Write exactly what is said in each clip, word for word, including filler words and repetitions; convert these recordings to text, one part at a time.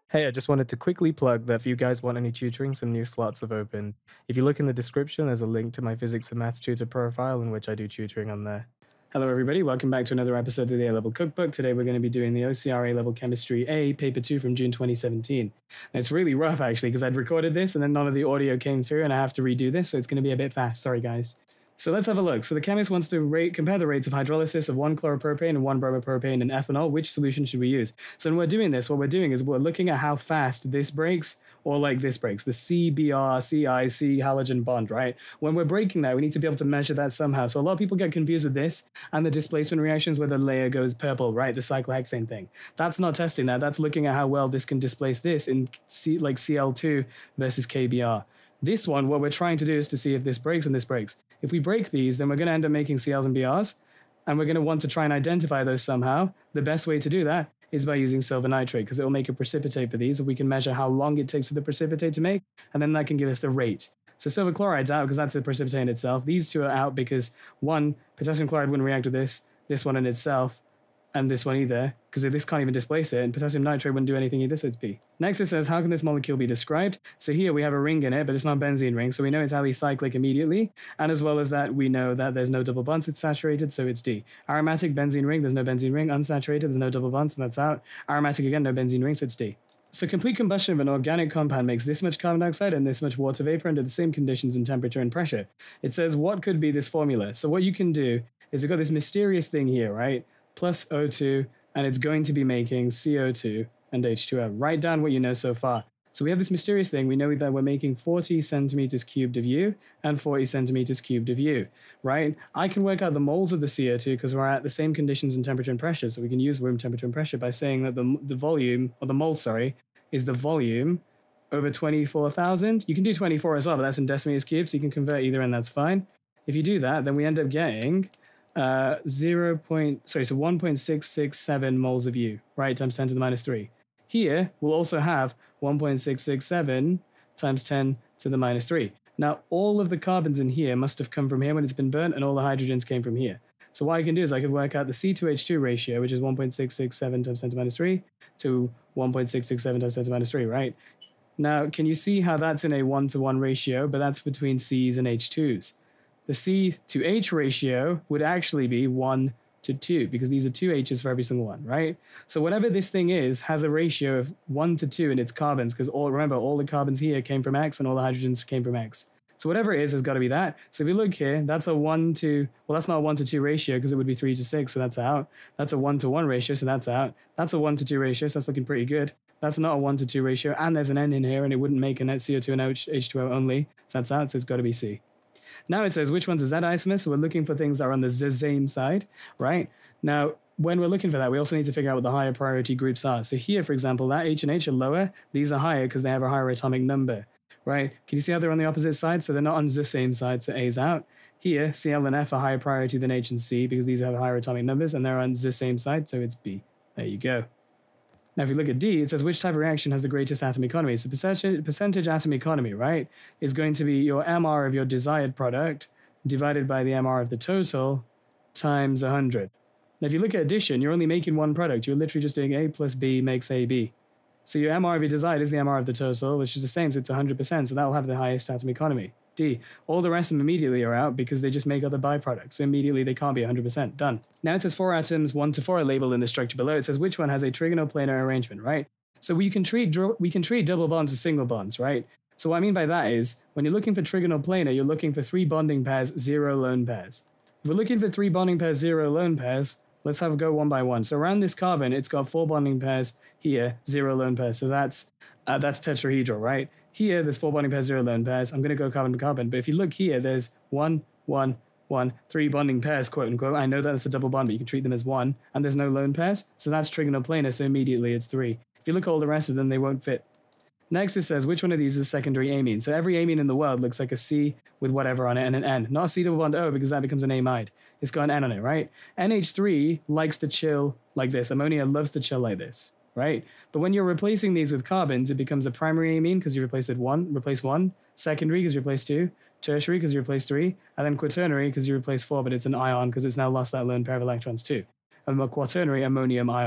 Hey, I just wanted to quickly plug that if you guys want any tutoring, some new slots have opened. If you look in the description, there's a link to my physics and maths tutor profile in which I do tutoring on there. Hello, everybody. Welcome back to another episode of the A-Level Cookbook. Today, we're going to be doing the O C R A-Level Chemistry A, Paper two from June twenty seventeen. And it's really rough, actually, because I'd recorded this and then none of the audio came through and I have to redo this, so it's going to be a bit fast. Sorry, guys. So let's have a look. So the chemist wants to rate, compare the rates of hydrolysis of one chloropropane and one bromopropane in ethanol. Which solution should we use? So when we're doing this, what we're doing is we're looking at how fast this breaks, or like this breaks, the C B R, C I, C halogen bond, right? When we're breaking that, we need to be able to measure that somehow. So a lot of people get confused with this and the displacement reactions where the layer goes purple, right? The cyclohexane thing. That's not testing that. That's looking at how well this can displace this in C, like C L two versus K B R. This one, what we're trying to do is to see if this breaks and this breaks. If we break these, then we're going to end up making C Ls and B Rs, and we're going to want to try and identify those somehow. The best way to do that is by using silver nitrate, because it will make a precipitate for these, and we can measure how long it takes for the precipitate to make, and then that can give us the rate. So silver chloride's out because that's a precipitate in itself. These two are out because, one, potassium chloride wouldn't react with this, this one in itself, and this one either, because this can't even displace it, and potassium nitrate wouldn't do anything either, so it's B. Next it says, how can this molecule be described? So here we have a ring in it, but it's not a benzene ring, so we know it's alicyclic immediately, and as well as that, we know that there's no double bonds, it's saturated, so it's D. Aromatic benzene ring, there's no benzene ring. Unsaturated, there's no double bonds, and that's out. Aromatic again, no benzene ring, so it's D. So complete combustion of an organic compound makes this much carbon dioxide and this much water vapor under the same conditions in temperature and pressure. It says, what could be this formula? So what you can do is you've got this mysterious thing here, right? Plus O two, and it's going to be making C O two and H two O. Write down what you know so far. So we have this mysterious thing. We know that we're making forty centimeters cubed of U and forty centimeters cubed of U, right? I can work out the moles of the C O two because we're at the same conditions in temperature and pressure. So we can use room temperature and pressure by saying that the, the volume, or the mole, sorry, is the volume over twenty-four thousand. You can do twenty-four as well, but that's in decimeters cubed, so you can convert either and that's fine. If you do that, then we end up getting uh, zero. Point, sorry, so one point six six seven moles of U, right, times ten to the minus three. Here, we'll also have one point six six seven times ten to the minus three. Now, all of the carbons in here must have come from here when it's been burnt, and all the hydrogens came from here. So what I can do is I could work out the C to H two ratio, which is one point six six seven times ten to the minus three, to one point six six seven times ten to the minus three, right? Now, can you see how that's in a one to one ratio, but that's between C's and H twos? The C to H ratio would actually be one to two, because these are two H's for every single one, right? So whatever this thing is has a ratio of one to two in its carbons, because all remember, all the carbons here came from X and all the hydrogens came from X. So whatever it is has got to be that. So if you look here, that's a one to, well, that's not a one to two ratio because it would be three to six, so that's out. That's a one to one ratio, so that's out. That's a one to two ratio, so that's looking pretty good. That's not a one to two ratio, and there's an N in here, and it wouldn't make a net C O two and H two O only, so that's out, so it's got to be C. Now it says, which one's a Z isomer? So we're looking for things that are on the same side, right? Now, when we're looking for that, we also need to figure out what the higher priority groups are. So here, for example, that H and H are lower. These are higher because they have a higher atomic number, right? Can you see how they're on the opposite side? So they're not on the same side, so A's out. Here, C, L, and F are higher priority than H and C because these have higher atomic numbers, and they're on the same side, so it's B. There you go. Now, if you look at D, it says which type of reaction has the greatest atom economy. So percentage, percentage atom economy, right, is going to be your M R of your desired product divided by the M R of the total times one hundred. Now, if you look at addition, you're only making one product. You're literally just doing A plus B makes A B. So your M R of your desired is the M R of the total, which is the same, so it's one hundred percent. So that will have the highest atom economy. D. All the rest of them immediately are out because they just make other byproducts. So immediately they can't be one hundred percent. Done. Now it says four atoms, one to four are labeled in the structure below. It says which one has a trigonoplanar arrangement, right? So we can treat we can treat double bonds as single bonds, right? So what I mean by that is when you're looking for trigonoplanar, you're looking for three bonding pairs, zero lone pairs. If we're looking for three bonding pairs, zero lone pairs, let's have a go one by one. So around this carbon, it's got four bonding pairs here, zero lone pairs. So that's uh, that's tetrahedral, right? Here, there's four bonding pairs, zero lone pairs. I'm going to go carbon to carbon. But if you look here, there's one, one, one, three bonding pairs, quote unquote. I know that it's a double bond, but you can treat them as one. And there's no lone pairs. So that's trigonoplanar, so immediately it's three. If you look at all the rest of them, they won't fit. Next, it says, which one of these is secondary amine? So every amine in the world looks like a C with whatever on it and an N. Not a C double bond O because that becomes an amide. It's got an N on it, right? N H three likes to chill like this. Ammonia loves to chill like this, right? But when you're replacing these with carbons, it becomes a primary amine because you replace it one, replace one, secondary because you replace two, tertiary because you replace three, and then quaternary because you replace four, but it's an ion because it's now lost that lone pair of electrons too. And a quaternary ammonium ion.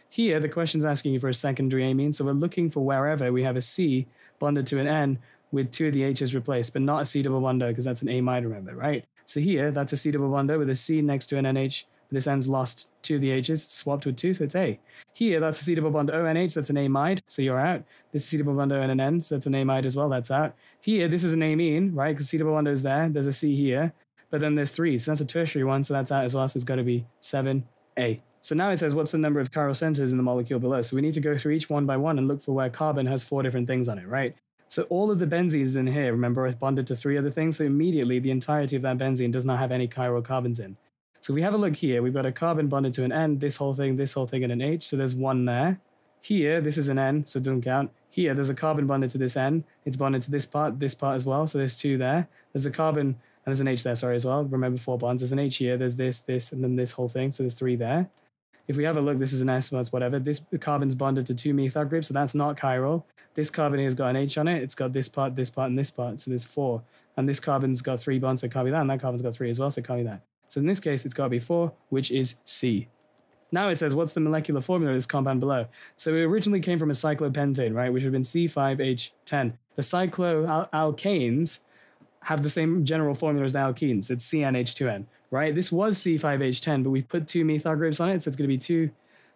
Here, the question's asking you for a secondary amine, so we're looking for wherever we have a C bonded to an N with two of the H's replaced, but not a C double bond O, because that's an amide, remember, right? So here, that's a C double bond O with a C next to an N H. This N's lost two of the H's, swapped with two, so it's A. Here, that's a C double bond O N H, that's an amide, so you're out. This is C double bond O and an N, so that's an amide as well, that's out. Here, this is an amine, right, because C double bond O is there, there's a C here, but then there's three, so that's a tertiary one, so that's out as well, so it's got to be seven A. So now it says, what's the number of chiral centers in the molecule below? So we need to go through each one by one and look for where carbon has four different things on it, right? So all of the benzenes in here, remember, are bonded to three other things, so immediately the entirety of that benzene does not have any chiral carbons in. So if we have a look here, we've got a carbon bonded to an N, this whole thing, this whole thing, and an H, so there's one there. Here, this is an N, so it doesn't count. Here, there's a carbon bonded to this N, it's bonded to this part, this part as well, so there's two there. There's a carbon, and there's an H there, sorry, as well. Remember four bonds, there's an H here, there's this, this, and then this whole thing, so there's three there. If we have a look, this is an S, that's whatever. This carbon's bonded to two methyl groups, so that's not chiral. This carbon here's got an H on it, it's got this part, this part, and this part, so there's four. And this carbon's got three bonds, so it can't be that, and that carbon's got three as well, so it can't be that. So in this case, it's got to be four, which is C. Now it says, what's the molecular formula of this compound below? So it originally came from a cyclopentane, right, which would have been C five H ten. The cycloalkanes have the same general formula as the alkenes. It's C N H two N, right? This was C five H ten, but we've put two methyl groups on it, so it's going to be two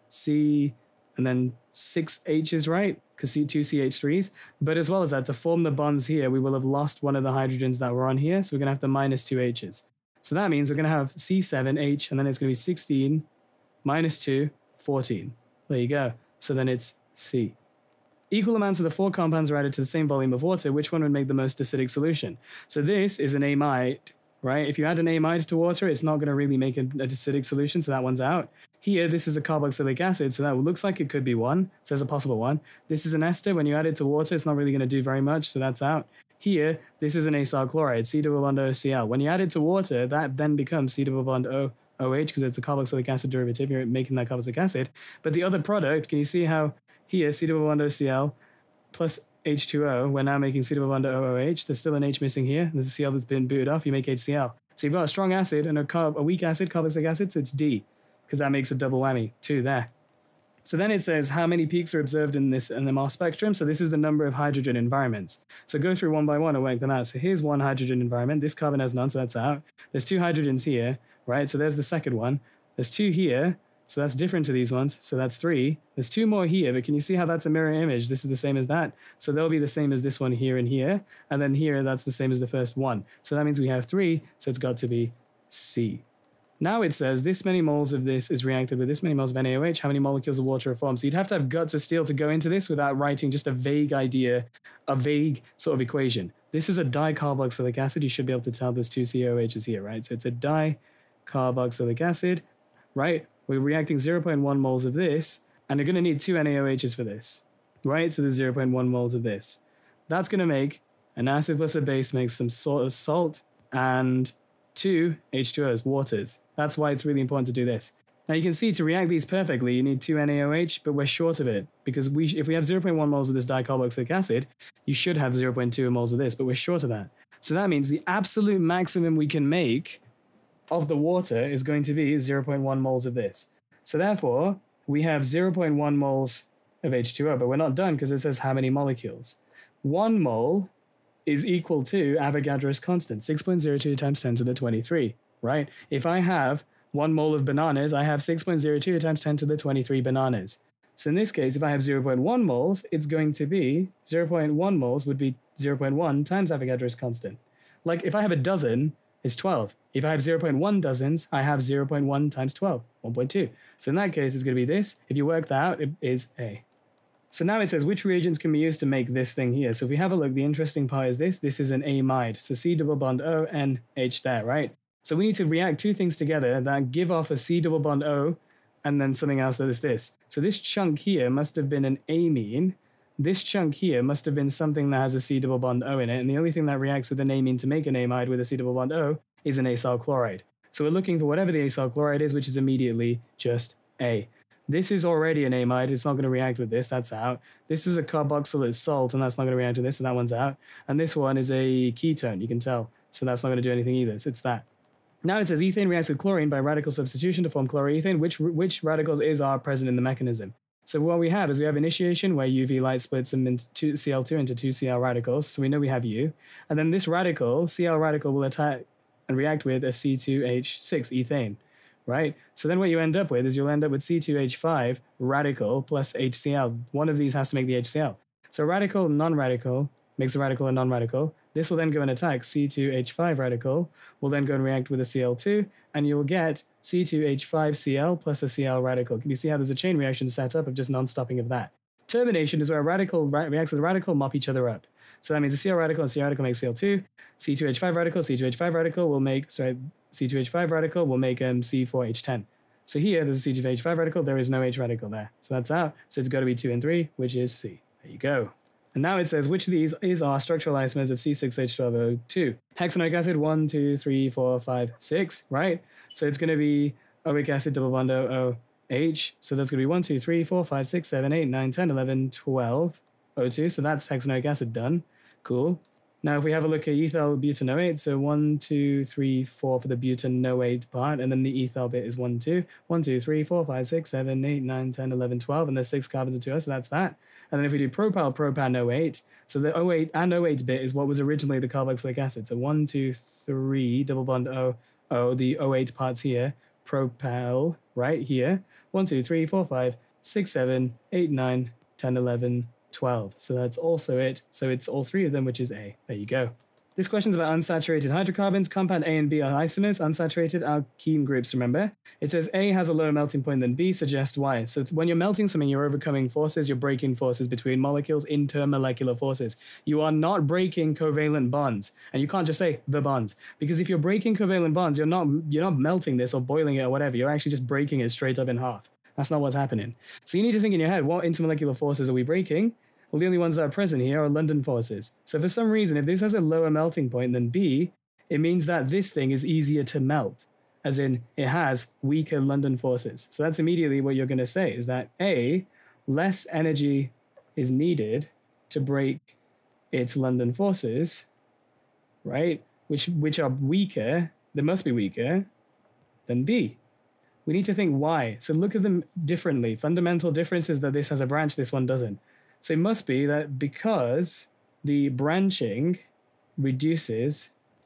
C and then six H's, right? Because two C H threes. But as well as that, to form the bonds here, we will have lost one of the hydrogens that were on here, so we're going to have to minus two H's. So that means we're going to have C seven H, and then it's going to be sixteen minus two, fourteen. There you go. So then it's C. Equal amounts of the four compounds are added to the same volume of water. Which one would make the most acidic solution? So this is an amide, right? If you add an amide to water, it's not going to really make an acidic solution, so that one's out. Here, this is a carboxylic acid, so that looks like it could be one. So there's a possible one. This is an ester. When you add it to water, it's not really going to do very much, so that's out. Here, this is an acyl chloride, C double bond O C L. When you add it to water, that then becomes C double bond O OH, because it's a carboxylic acid derivative. You're making that carboxylic acid. But the other product, can you see how here, C double bond O C L plus H two O, we're now making C double bond O O H. There's still an H missing here. There's a Cl that's been booted off. You make H C L. So you've got a strong acid and a, carb, a weak acid, carboxylic acid, so it's D, because that makes a double whammy, two there. So then it says how many peaks are observed in this N M R spectrum. So this is the number of hydrogen environments. So go through one by one and work them out. So here's one hydrogen environment. This carbon has none, so that's out. There's two hydrogens here, right? So there's the second one. There's two here, so that's different to these ones. So that's three. There's two more here, but can you see how that's a mirror image? This is the same as that. So they'll be the same as this one here and here. And then here, that's the same as the first one. So that means we have three, so it's got to be C. Now it says this many moles of this is reacted with this many moles of N A O H, how many molecules of water are formed? So you'd have to have guts of steel to go into this without writing just a vague idea, a vague sort of equation. This is a dicarboxylic acid. You should be able to tell there's two C O H's here, right? So it's a dicarboxylic acid, right? We're reacting zero point one moles of this, and you're going to need two N A O H's for this, right? So there's zero point one moles of this. That's going to make an acid plus a base makes some sort of salt and two H two O's, waters. That's why it's really important to do this. Now you can see to react these perfectly, you need two N A O H, but we're short of it because we, if we have zero point one moles of this dicarboxylic acid, you should have zero point two moles of this, but we're short of that. So that means the absolute maximum we can make of the water is going to be zero point one moles of this. So therefore, we have zero point one moles of H two O, but we're not done because it says how many molecules. One mole is equal to Avogadro's constant, six point zero two times ten to the twenty-three, right? If I have one mole of bananas, I have six point zero two times ten to the twenty-three bananas. So in this case, if I have zero point one moles, it's going to be zero point one moles would be zero point one times Avogadro's constant. Like if I have a dozen, it's twelve. If I have zero point one dozens, I have zero point one times twelve, one point two. So in that case, it's going to be this. If you work that out, it is A. So now it says which reagents can be used to make this thing here. So if we have a look, the interesting part is this. This is an amide. So C double bond O, N, H there, right? So we need to react two things together that give off a C double bond O and then something else that is this. So this chunk here must have been an amine. This chunk here must have been something that has a C double bond O in it. And the only thing that reacts with an amine to make an amide with a C double bond O is an acyl chloride. So we're looking for whatever the acyl chloride is, which is immediately just A. This is already an amide. It's not going to react with this. That's out. This is a carboxylate salt, and that's not going to react with this, so that one's out. And this one is a ketone, you can tell. So that's not going to do anything either. So it's that. Now it says ethane reacts with chlorine by radical substitution to form chloroethane. Which which radicals is are present in the mechanism? So what we have is we have initiation where U V light splits them into two, C L two into two Cl radicals. So we know we have U. And then this radical, Cl radical, will attack and react with a C two H six ethane, right? So then what you end up with is you'll end up with C two H five radical plus HCl. One of these has to make the HCl. So radical, non-radical makes a radical and non-radical. This will then go and attack C two H five radical, will then go and react with a C L two, and you'll get C two H five Cl plus a Cl radical. Can you see how there's a chain reaction set up of just non-stopping of that? Termination is where a radical re reacts with a radical, mop each other up. So that means a Cl radical and Cl radical make C L two, C two H five radical, C two H five radical will make, sorry, C two H five radical will make um, C four H ten. So here, there's a C two H five radical, there is no H radical there. So that's out. So it's got to be two and three, which is C. There you go. And now it says, which of these is our structural isomers of C six H twelve O two? Hexanoic acid, one, two, three, four, five, six, right? So it's going to be oic acid, double bond O, O, H. So that's going to be one, two, three, four, five, six, seven, eight, nine, ten, eleven, twelve, O two. So that's hexanoic acid done. Cool. Now, if we have a look at ethyl butanoate, so one, two, three, four for the butanoate part, and then the ethyl bit is one, two, one, two, three, four, five, six, seven, eight, nine, ten, eleven, twelve, and there's six carbons and two O's, so that's that. And then if we do propyl, propan-O-eight, so the O eight and O eight bit is what was originally the carboxylic acid. So one, two, three, double bond O, O, the O eight parts here, propyl, right here, one, two, three, four, five, six, seven, eight, nine, ten, eleven, twelve. So that's also it. So it's all three of them, which is A. There you go. This question's about unsaturated hydrocarbons. Compound A and B are isomers, unsaturated alkene groups, remember? It says A has a lower melting point than B, suggest why. So when you're melting something, you're overcoming forces, you're breaking forces between molecules, intermolecular forces. You are not breaking covalent bonds. And you can't just say the bonds. Because if you're breaking covalent bonds, you're not, you're not melting this or boiling it or whatever. You're actually just breaking it straight up in half. That's not what's happening. So you need to think in your head, what intermolecular forces are we breaking? Well, the only ones that are present here are London forces. So for some reason, if this has a lower melting point than B, it means that this thing is easier to melt, as in it has weaker London forces. So that's immediately what you're going to say, is that A, less energy is needed to break its London forces, right? Which, which are weaker, they must be weaker, than B. We need to think why. So look at them differently. Fundamental difference is that this has a branch, this one doesn't. So it must be that because the branching reduces,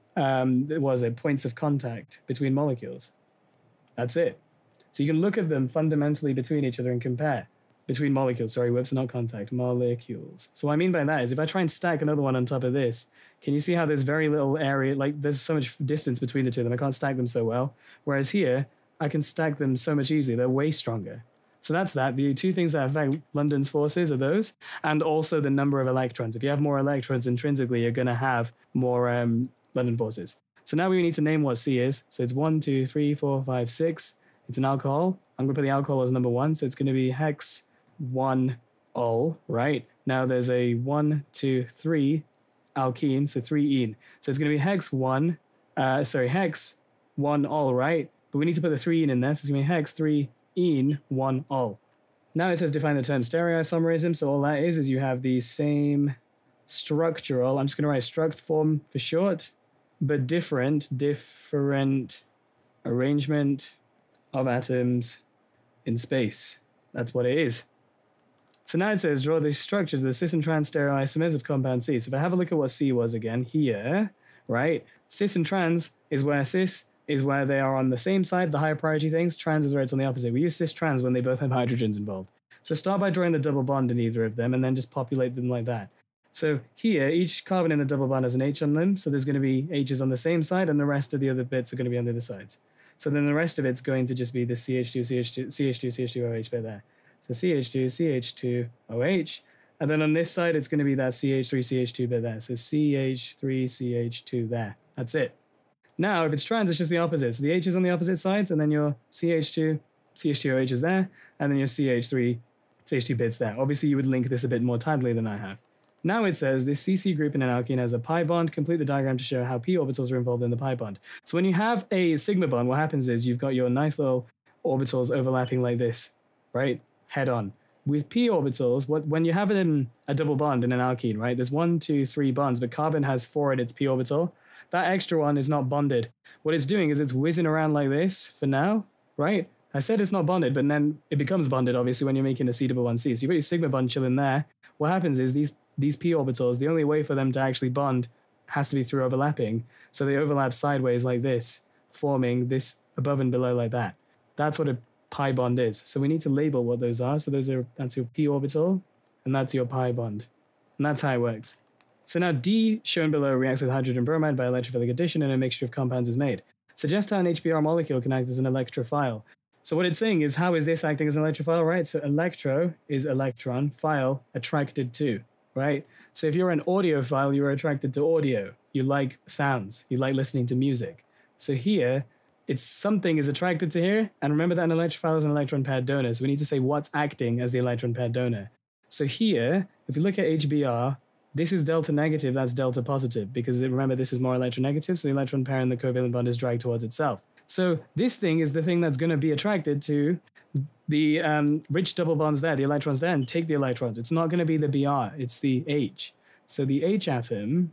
um, what was it, points of contact between molecules. That's it. So you can look at them fundamentally between each other and compare. Between molecules, sorry, whoops, not contact, molecules. So what I mean by that is if I try and stack another one on top of this, can you see how there's very little area, like there's so much distance between the two of them, I can't stack them so well. Whereas here, I can stack them so much easier, they're way stronger. So that's that. The two things that affect London's forces are those, and also the number of electrons. If you have more electrons intrinsically, you're going to have more um, London forces. So now we need to name what C is. So it's one, two, three, four, five, six. It's an alcohol. I'm going to put the alcohol as number one. So it's going to be hex one ol, right? Now there's a one, two, three alkene, so three ene. So it's going to be hex one, uh, sorry, hex one ol, right? But we need to put the three ene in there. So it's going to be hex three ene one ol. Now it says define the term stereoisomerism. So all that is is you have the same structural, I'm just going to write struct form for short, but different, different arrangement of atoms in space. That's what it is. So now it says draw the structures of the cis and trans stereoisomers of compound C. So if I have a look at what C was again here, right? Cis and trans is where cis is where they are on the same side, the higher priority things. Trans is where it's on the opposite. We use cis-trans when they both have hydrogens involved. So start by drawing the double bond in either of them and then just populate them like that. So here, each carbon in the double bond has an H on them. So there's going to be H's on the same side and the rest of the other bits are going to be on the other sides. So then the rest of it's going to just be the C H two, C H two, C H two, C H two O H bit there. So C H two, C H two O H. And then on this side, it's going to be that C H three, C H two bit there. So C H three, C H two there. That's it. Now, if it's trans, it's just the opposite. So the H is on the opposite sides, and then your C H two, C H two O H is there, and then your C H three, C H two bits there. Obviously, you would link this a bit more tightly than I have. Now it says this C C group in an alkene has a pi bond. Complete the diagram to show how p orbitals are involved in the pi bond. So when you have a sigma bond, what happens is you've got your nice little orbitals overlapping like this, right? Head on. With p orbitals, what when you have it in a double bond in an alkene, right? There's one, two, three bonds, but carbon has four at its p orbital. that extra one is not bonded. What it's doing is it's whizzing around like this for now, right? I said it's not bonded, but then it becomes bonded, obviously, when you're making a C double one C. So you've got your sigma bond chilling there. What happens is these, these p orbitals, the only way for them to actually bond has to be through overlapping. So they overlap sideways like this, forming this above and below like that. That's what a pi bond is. So we need to label what those are. So those are, that's your p orbital, and that's your pi bond. And that's how it works. So now D, shown below, reacts with hydrogen bromide by electrophilic addition, and a mixture of compounds is made. Suggest how an H B r molecule can act as an electrophile. So what it's saying is, how is this acting as an electrophile, right? So electro is electron, phile, attracted to, right? So if you're an audiophile, you're attracted to audio. You like sounds. You like listening to music. So here, it's something is attracted to here. And remember that an electrophile is an electron paired donor. So we need to say what's acting as the electron paired donor. So here, if you look at H B r, this is delta negative, that's delta positive, because remember this is more electronegative, so the electron pair in the covalent bond is dragged towards itself. So this thing is the thing that's going to be attracted to the um, rich double bonds there, the electrons there, and take the electrons. It's not going to be the Br, it's the H. So the H atom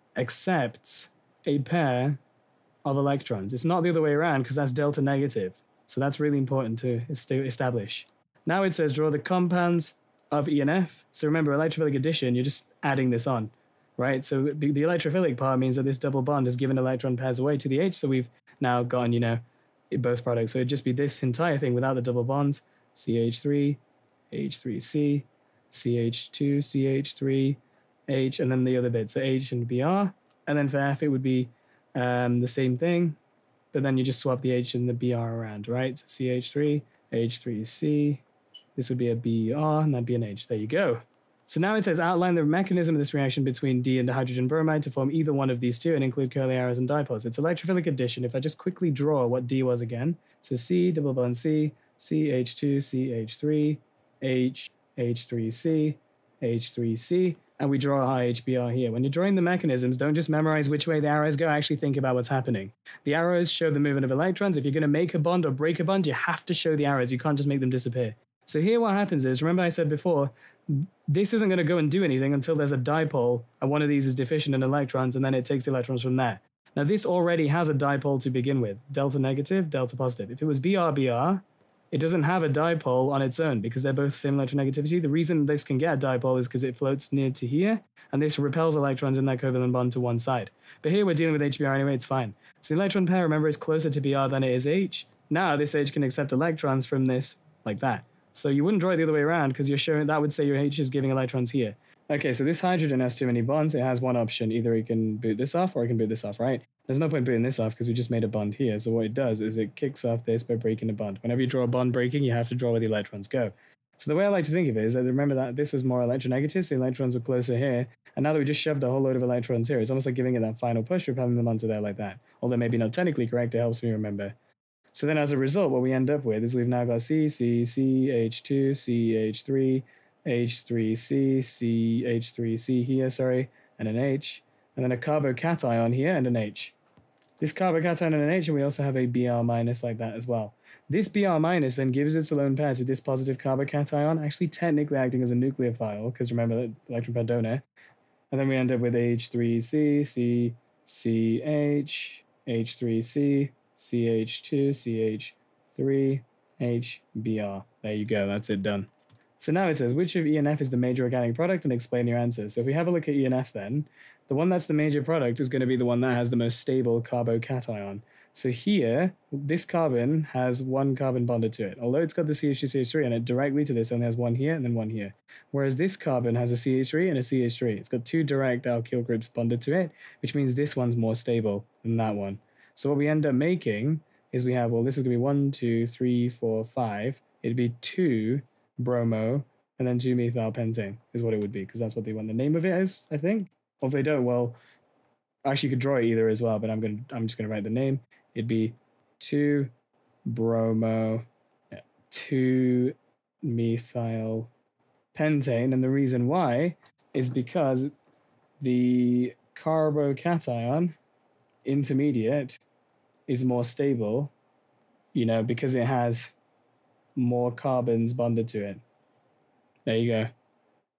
accepts a pair of electrons. It's not the other way around, because that's delta negative. So that's really important to establish. Now it says draw the compounds of E and F. So remember, electrophilic addition, you're just adding this on, right? So the electrophilic part means that this double bond has given electron pairs away to the H, so we've now gotten, you know, both products. So it'd just be this entire thing without the double bonds, C H three, H three C, C H two, C H three, H, and then the other bit, so H and Br. And then for F, it would be um, the same thing, but then you just swap the H and the Br around, right? So C H three, H three C, this would be a Br, and that'd be an H. There you go. So now it says outline the mechanism of this reaction between D and the hydrogen bromide to form either one of these two and include curly arrows and dipoles. It's electrophilic addition. If I just quickly draw what D was again, so C, double bond C, C H two, C H three, H, H three C, H three C, and we draw our H B r here. When you're drawing the mechanisms, don't just memorize which way the arrows go, actually think about what's happening. The arrows show the movement of electrons. If you're going to make a bond or break a bond, you have to show the arrows. You can't just make them disappear. So here what happens is, remember I said before, this isn't going to go and do anything until there's a dipole, and one of these is deficient in electrons, and then it takes the electrons from there. Now this already has a dipole to begin with, delta negative, delta positive. If it was Br Br, it doesn't have a dipole on its own because they're both the same electronegativity. The reason this can get a dipole is because it floats near to here, and this repels electrons in that covalent bond to one side. But here we're dealing with H B r anyway, it's fine. So the electron pair, remember, is closer to Br than it is H. Now this H can accept electrons from this like that. So you wouldn't draw it the other way around because you're showing that would say your H is giving electrons here. Okay, so this hydrogen has too many bonds. It has one option. Either it can boot this off or it can boot this off, right? There's no point booting this off because we just made a bond here. So what it does is it kicks off this by breaking a bond. Whenever you draw a bond breaking, you have to draw where the electrons go. So the way I like to think of it is that remember that this was more electronegative, so the electrons were closer here. And now that we just shoved a whole load of electrons here, it's almost like giving it that final push, repelling them onto there like that. Although maybe not technically correct, it helps me remember. So then as a result, what we end up with is we've now got C, C, C, H two, C, H three, H three C, C, H three C here, sorry, and an H, and then a carbocation here and an H. This carbocation and an H, and we also have a Br minus like that as well. This Br minus then gives its lone pair to this positive carbocation, actually technically acting as a nucleophile, because remember that electron pair donor. And then we end up with H three C, C, C, H, H three C, C H two, C H three, H, Br. There you go, that's it done. So now it says, which of E and F is the major organic product, and explain your answer. So if we have a look at E and F then, the one that's the major product is going to be the one that has the most stable carbocation. So here, this carbon has one carbon bonded to it. Although it's got the C H two C H three on it, directly to this only has one here and then one here. Whereas this carbon has a C H three and a C H three. It's got two direct alkyl groups bonded to it, which means this one's more stable than that one. So what we end up making is we have, well, this is going to be one, two, three, four, five. It'd be two bromo and then two methyl pentane is what it would be, because that's what they want the name of it is, I think. Or if they don't, well, actually you could draw it either as well, but I'm going to, I'm just going to write the name. It'd be two bromo, two methyl pentane. And the reason why is because the carbocation intermediate is more stable, you know, because it has more carbons bonded to it. There you go.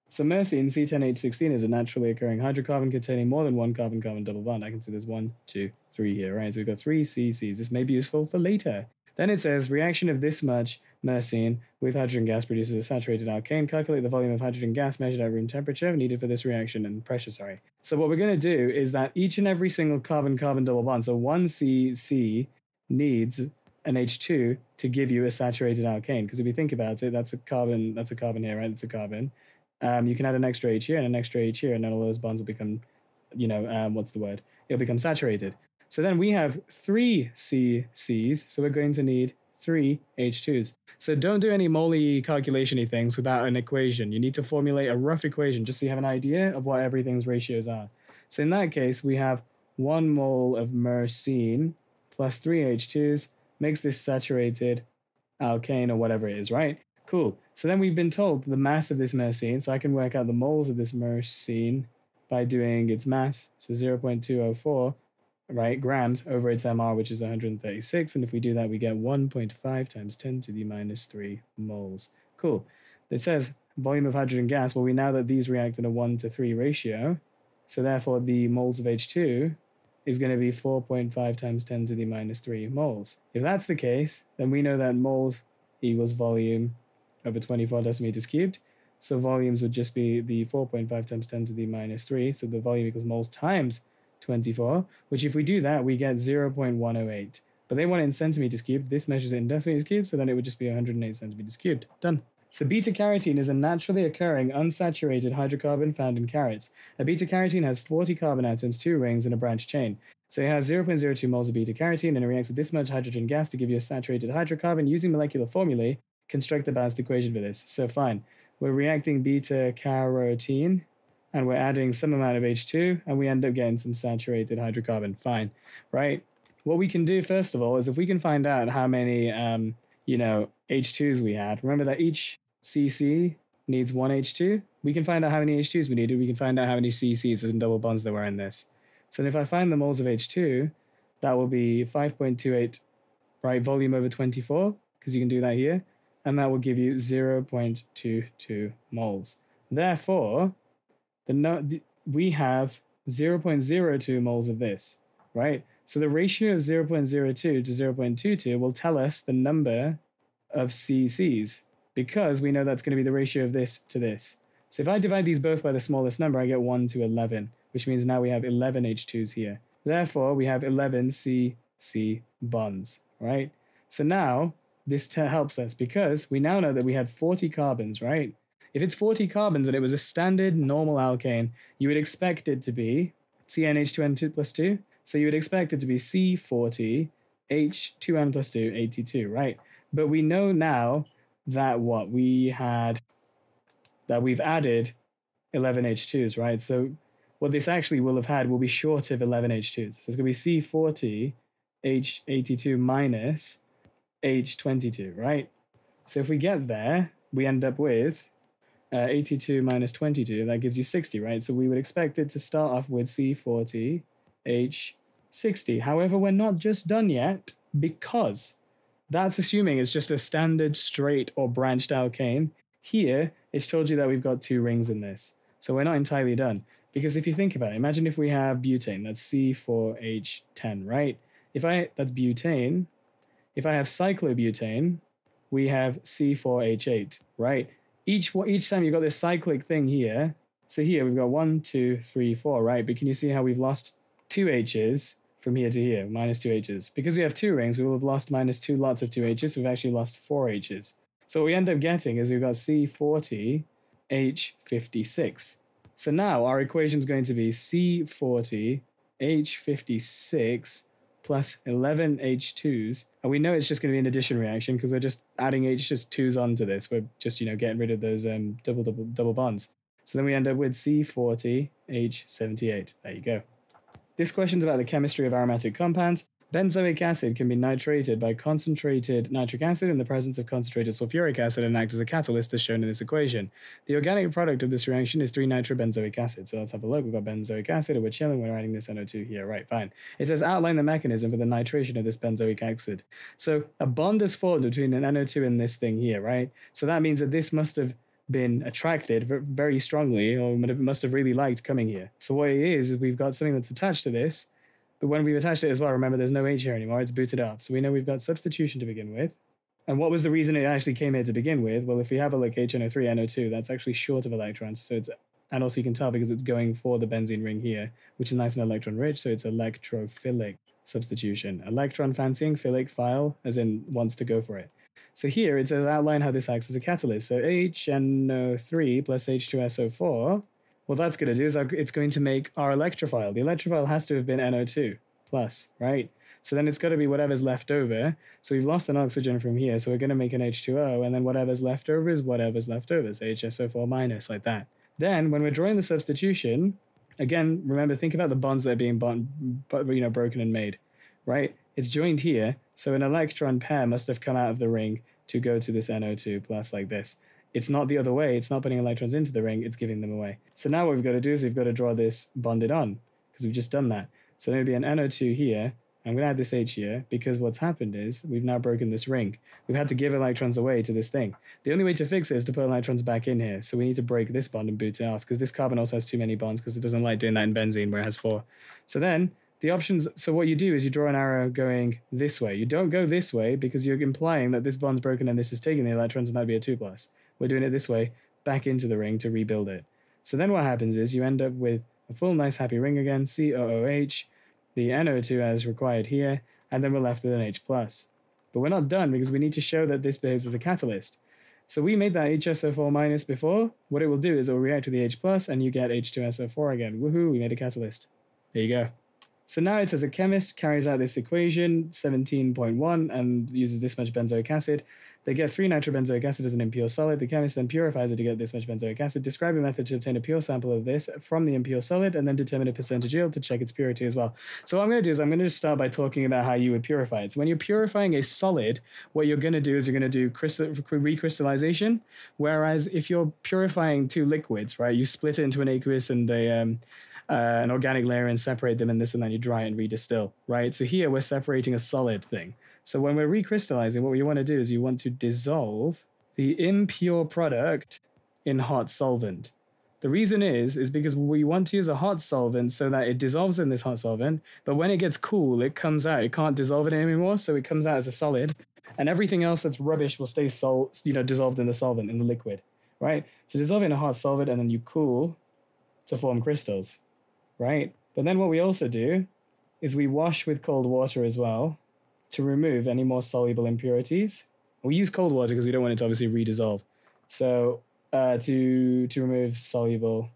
So myrcene C ten H sixteen is a naturally occurring hydrocarbon containing more than one carbon-carbon double bond. I can see there's one, two, three here, right? So we've got three C Cs. This may be useful for later. Then it says reaction of this much myrcene with hydrogen gas produces a saturated alkane. Calculate the volume of hydrogen gas measured at room temperature needed for this reaction and pressure, sorry. So what we're going to do is that each and every single carbon-carbon double bond, so one C C needs an H two to give you a saturated alkane. Because if you think about it, that's a carbon, that's a carbon here, right? That's a carbon. Um, you can add an extra H here and an extra H here, and then all those bonds will become, you know, um, what's the word? It'll become saturated. So then we have three C Cs, so we're going to need three H twos. So don't do any moly calculation-y things without an equation. You need to formulate a rough equation just so you have an idea of what everything's ratios are. So in that case, we have one mole of myrcene plus three H twos makes this saturated alkane or whatever it is, right? Cool. So then we've been told the mass of this myrcene, so I can work out the moles of this myrcene by doing its mass, so zero point two zero four, right, grams over its M R, which is one hundred thirty-six, and if we do that, we get one point five times ten to the minus three moles. Cool. It says volume of hydrogen gas. Well, we know that these react in a one to three ratio, so therefore the moles of H two is going to be four point five times ten to the minus three moles. If that's the case, then we know that moles equals volume over twenty-four decimeters cubed. So volumes would just be the four point five times ten to the minus three. So the volume equals moles times twenty-four, which if we do that, we get zero point one zero eight. But they want it in centimeters cubed. This measures it in decimeters cubed, so then it would just be one hundred eight centimeters cubed. Done. So beta-carotene is a naturally occurring unsaturated hydrocarbon found in carrots. A beta-carotene has forty carbon atoms, two rings, and a branched chain. So it has zero point zero two moles of beta-carotene, and it reacts with this much hydrogen gas to give you a saturated hydrocarbon. Using molecular formulae, construct a balanced equation for this. So fine, we're reacting beta-carotene, and we're adding some amount of H two, and we end up getting some saturated hydrocarbon. Fine, right? What we can do, first of all, is if we can find out how many, um, you know, H twos we had. Remember that each C C needs one H two? We can find out how many H twos we needed. We can find out how many C Cs and double bonds there were in this. So if I find the moles of H two, that will be five point two eight, right, volume over twenty-four, because you can do that here, and that will give you zero point two two moles. Therefore, the no, the, we have zero point zero two moles of this, right? So the ratio of zero point zero two to zero point two two will tell us the number of C Cs, because we know that's going to be the ratio of this to this. So if I divide these both by the smallest number, I get one to eleven, which means now we have eleven H twos here. Therefore, we have eleven C C bonds, right? So now this helps us because we now know that we had forty carbons, right? If it's forty carbons and it was a standard normal alkane, you would expect it to be C N H two N two plus two. So you would expect it to be C forty H two N plus two, eighty-two, right? But we know now that what we had, that we've added eleven H twos, right? So what this actually will have had will be short of eleven H twos. So it's going to be C forty H eighty-two minus H twenty-two, right? So if we get there, we end up with uh, eighty-two minus twenty-two. That gives you sixty, right? So we would expect it to start off with C forty H sixty. However, we're not just done yet, because that's assuming it's just a standard straight or branched alkane. Here, it's told you that we've got two rings in this. So we're not entirely done. Because if you think about it, imagine if we have butane, that's C four H ten, right? If I, that's butane. If I have cyclobutane, we have C four H eight, right? Each, each time you've got this cyclic thing here. So here we've got one, two, three, four, right? But can you see how we've lost two H's from here to here, minus two H's? Because we have two rings, we will have lost minus two lots of two H's, so we've actually lost four H's. So what we end up getting is we've got C forty H fifty-six. So now our equation is going to be C forty H fifty-six plus eleven H twos. And we know it's just going to be an addition reaction because we're just adding H twos onto this. We're just, you know, getting rid of those um, double, double, double bonds. So then we end up with C forty H seventy-eight. There you go. This question's about the chemistry of aromatic compounds. Benzoic acid can be nitrated by concentrated nitric acid in the presence of concentrated sulfuric acid and act as a catalyst as shown in this equation. The organic product of this reaction is three nitrobenzoic acid. So let's have a look. We've got benzoic acid and we're chilling. We're adding this N O two here. Right, fine. It says outline the mechanism for the nitration of this benzoic acid. So a bond is formed between an N O two and this thing here, right? So that means that this must have been attracted very strongly, or must have really liked coming here. So what it is, is we've got something that's attached to this, but when we've attached it as well, remember there's no H here anymore, it's booted off. So we know we've got substitution to begin with. And what was the reason it actually came here to begin with? Well, if we have a look, H N O three, N O two, that's actually short of electrons. So it's, and also you can tell because it's going for the benzene ring here, which is nice and electron rich, so it's electrophilic substitution. Electron fancying, philic, phile, as in wants to go for it. So here it says outline how this acts as a catalyst. So H N O three plus H two S O four, what that's going to do is it's going to make our electrophile. The electrophile has to have been N O two plus, right? So then it's got to be whatever's left over. So we've lost an oxygen from here, so we're going to make an H two O, and then whatever's left over is whatever's left over, so H S O four minus, like that. Then when we're drawing the substitution, again, remember, think about the bonds that are being bond, you know, broken and made, right? It's joined here, so an electron pair must have come out of the ring to go to this N O two plus like this. It's not the other way. It's not putting electrons into the ring. It's giving them away. So now what we've got to do is we've got to draw this bonded on, because we've just done that. So there would be an N O two here. I'm going to add this H here, because what's happened is we've now broken this ring. We've had to give electrons away to this thing. The only way to fix it is to put electrons back in here. So we need to break this bond and boot it off, because this carbon also has too many bonds, because it doesn't like doing that in benzene where it has four. So then the options, so what you do is you draw an arrow going this way. You don't go this way because you're implying that this bond's broken and this is taking the electrons, and that'd be a two plus. We're doing it this way, back into the ring to rebuild it. So then what happens is you end up with a full nice happy ring again, C O O H, the N O two as required here, and then we're left with an H plus. But we're not done because we need to show that this behaves as a catalyst. So we made that H S O four minus before. What it will do is it will react to the H plus and you get H two S O four again. Woohoo, we made a catalyst. There you go. So now it says a chemist carries out this equation, seventeen point one, and uses this much benzoic acid. They get three nitrobenzoic acid as an impure solid. The chemist then purifies it to get this much benzoic acid. Describe a method to obtain a pure sample of this from the impure solid, and then determine a percentage yield to check its purity as well. So what I'm going to do is I'm going to just start by talking about how you would purify it. So when you're purifying a solid, what you're going to do is you're going to do crystal, recrystallization, whereas if you're purifying two liquids, right, you split it into an aqueous and a... Um, Uh, an organic layer and separate them in this, and then you dry it and redistill, right? So here we're separating a solid thing. So when we're recrystallizing, what you want to do is you want to dissolve the impure product in hot solvent. The reason is, is because we want to use a hot solvent so that it dissolves in this hot solvent, but when it gets cool, it comes out. It can't dissolve it anymore, so it comes out as a solid, and everything else that's rubbish will stay sol you know, dissolved in the solvent, in the liquid, right? So dissolve it in a hot solvent, and then you cool to form crystals. Right? But then what we also do is we wash with cold water as well to remove any more soluble impurities. We use cold water because we don't want it to obviously redissolve. So uh, to, to remove soluble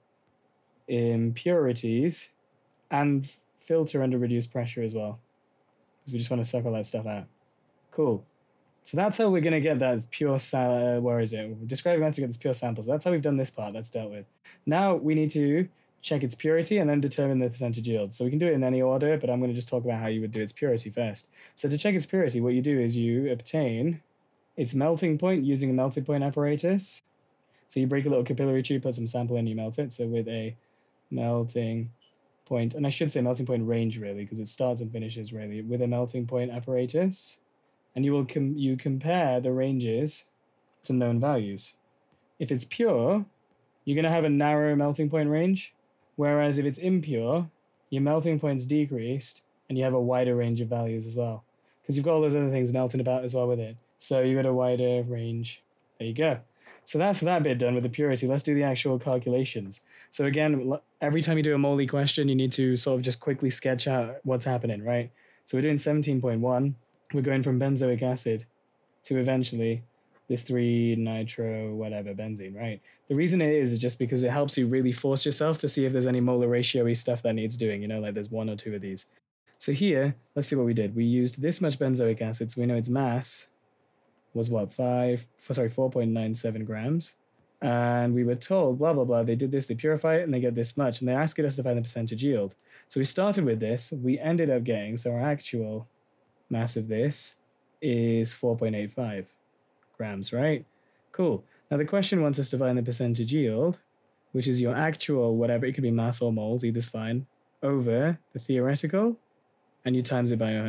impurities and filter under reduced pressure as well, because we just want to suck all that stuff out. Cool. So that's how we're going to get that pure, uh, where is it? Describing how to get this pure samples. That's how we've done this part. That's dealt with. Now we need to check its purity and then determine the percentage yield. So we can do it in any order, but I'm going to just talk about how you would do its purity first. So to check its purity, what you do is you obtain its melting point using a melting point apparatus. So you break a little capillary tube, put some sample in, you melt it. So with a melting point, and I should say melting point range really, because it starts and finishes really, with a melting point apparatus. And you will com you compare the ranges to known values. If it's pure, you're going to have a narrow melting point range. Whereas if it's impure, your melting point's decreased and you have a wider range of values as well, because you've got all those other things melting about as well with it. So you got a wider range. There you go. So that's that bit done with the purity. Let's do the actual calculations. So again, every time you do a MOLE question, you need to sort of just quickly sketch out what's happening, right? So we're doing seventeen point one. We're going from benzoic acid to eventually this three nitro whatever benzene, right? The reason it is is just because it helps you really force yourself to see if there's any molar ratio-y stuff that needs doing, you know, like there's one or two of these. So here, let's see what we did. We used this much benzoic acid, so we know its mass was what, five, sorry, four point nine seven grams. And we were told, blah, blah, blah, they did this, they purify it, and they get this much, and they're asking us to find the percentage yield. So we started with this, we ended up getting, so our actual mass of this is four point eight five grams, right? Cool. Now the question wants us to find the percentage yield, which is your actual whatever, it could be mass or moles, either's fine, over the theoretical, and you times it by one hundred.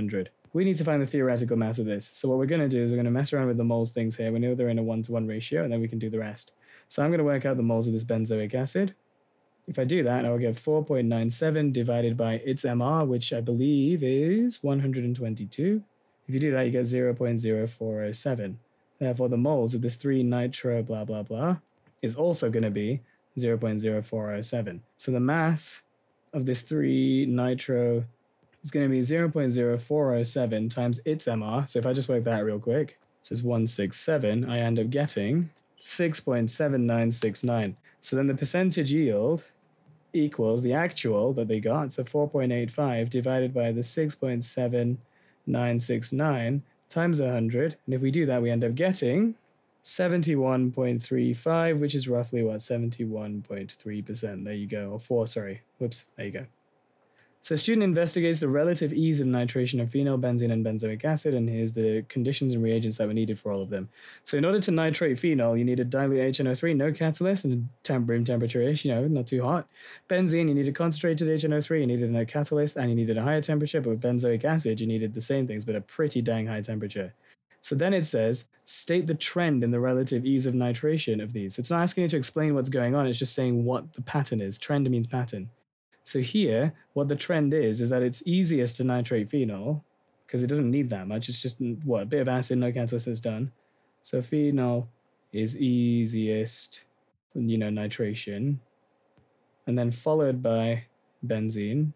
We need to find the theoretical mass of this. So what we're going to do is we're going to mess around with the moles things here. We know they're in a one-to-one ratio, and then we can do the rest. So I'm going to work out the moles of this benzoic acid. If I do that, I will get four point nine seven divided by its M R, which I believe is one hundred twenty-two. If you do that, you get zero point zero four zero seven. Therefore, the moles of this three nitro blah, blah, blah is also going to be zero point zero four zero seven. So the mass of this three nitro is going to be zero point zero four zero seven times its M R. So if I just work that real quick, so it's one sixty-seven, I end up getting six point seven nine six nine. So then the percentage yield equals the actual that they got, so four point eight five divided by the six point seven nine six nine times one hundred. And if we do that, we end up getting seventy-one point three five, which is roughly, what, seventy-one point three percent. There you go. Or four, sorry. Whoops. There you go. So student investigates the relative ease of nitration of phenol, benzene, and benzoic acid, and here's the conditions and reagents that were needed for all of them. So in order to nitrate phenol, you needed dilute H N O three, no catalyst, and temp room temperature-ish, you know, not too hot. Benzene, you needed concentrated H N O three, you needed no catalyst, and you needed a higher temperature, but with benzoic acid, you needed the same things, but a pretty dang high temperature. So then it says, state the trend in the relative ease of nitration of these. It's not asking you to explain what's going on, it's just saying what the pattern is. Trend means pattern. So here, what the trend is, is that it's easiest to nitrate phenol, because it doesn't need that much. It's just, what, a bit of acid, no catalyst is done. So phenol is easiest, you know, nitration. And then followed by benzene.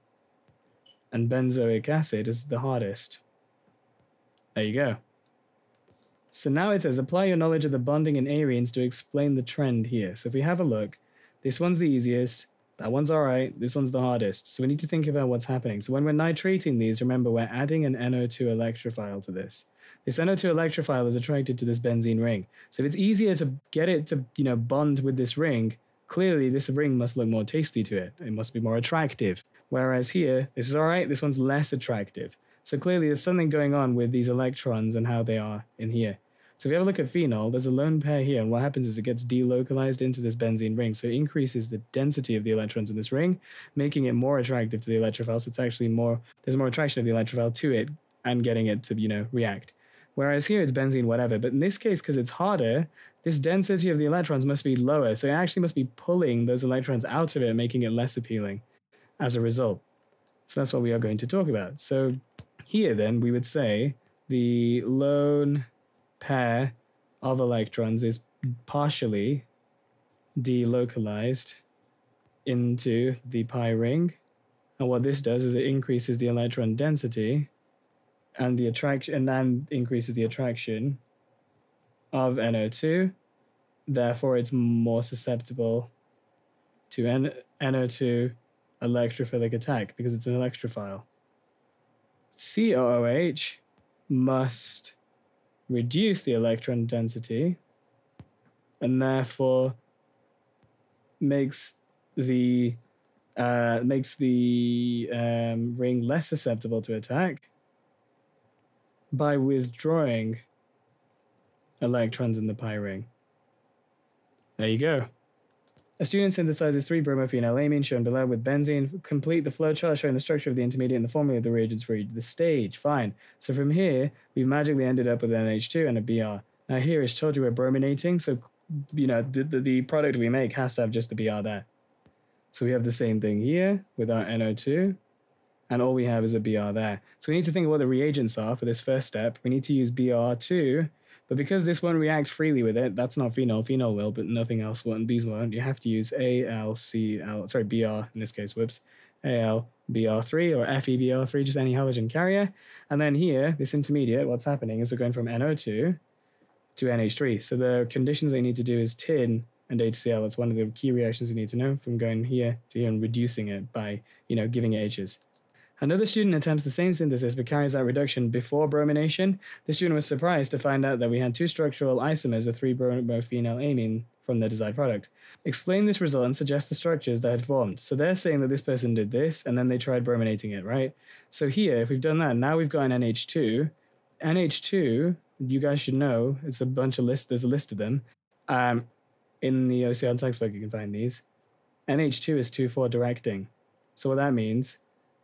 And benzoic acid is the hardest. There you go. So now it says, apply your knowledge of the bonding in arenes to explain the trend here. So if we have a look, this one's the easiest. That one's all right. This one's the hardest. So we need to think about what's happening. So when we're nitrating these, remember, we're adding an N O two electrophile to this. This N O two electrophile is attracted to this benzene ring. So if it's easier to get it to, you know, bond with this ring, clearly this ring must look more tasty to it. It must be more attractive. Whereas here, this is all right. This one's less attractive. So clearly there's something going on with these electrons and how they are in here. So if you have a look at phenol, there's a lone pair here, and what happens is it gets delocalized into this benzene ring, so it increases the density of the electrons in this ring, making it more attractive to the electrophile, so it's actually more, there's more attraction of the electrophile to it, and getting it to, you know, react. Whereas here it's benzene, whatever, but in this case, because it's harder, this density of the electrons must be lower, so it actually must be pulling those electrons out of it, making it less appealing as a result. So that's what we are going to talk about. So here then, we would say the lone pair of electrons is partially delocalized into the pi ring, and what this does is it increases the electron density and the attraction, and then increases the attraction of N O two. Therefore, it's more susceptible to N O two electrophilic attack because it's an electrophile. C O O H must reduce the electron density and therefore makes the uh, makes the um, ring less susceptible to attack by withdrawing electrons in the pi ring. There you go. A student synthesizes three bromophenylamine shown below with benzene. Complete the flowchart showing the structure of the intermediate and the formula of the reagents for each the stage. Fine. So from here, we've magically ended up with an N H two and a B R. Now here it's told you we're brominating, so you know the, the, the product we make has to have just the B R there. So we have the same thing here with our N O two, and all we have is a B R there. So we need to think of what the reagents are for this first step. We need to use B R two. But because this won't react freely with it, that's not phenol. Phenol will, but nothing else won't. These won't. You have to use A L C L, sorry, B R in this case, whoops, A L B R three or F E B R three, just any halogen carrier. And then here, this intermediate, what's happening is we're going from N O two to N H three. So the conditions they need to do is tin and H C l. That's one of the key reactions you need to know from going here to here and reducing it by, you know, giving it H's. Another student attempts the same synthesis but carries out reduction before bromination. The student was surprised to find out that we had two structural isomers of three bromophenylamine from the desired product. Explain this result and suggest the structures that had formed. So they're saying that this person did this and then they tried brominating it, right? So here, if we've done that, now we've got an N H two. N H two, you guys should know, it's a bunch of lists, there's a list of them. Um, in the O C R textbook, you can find these. N H two is two four directing. So what that means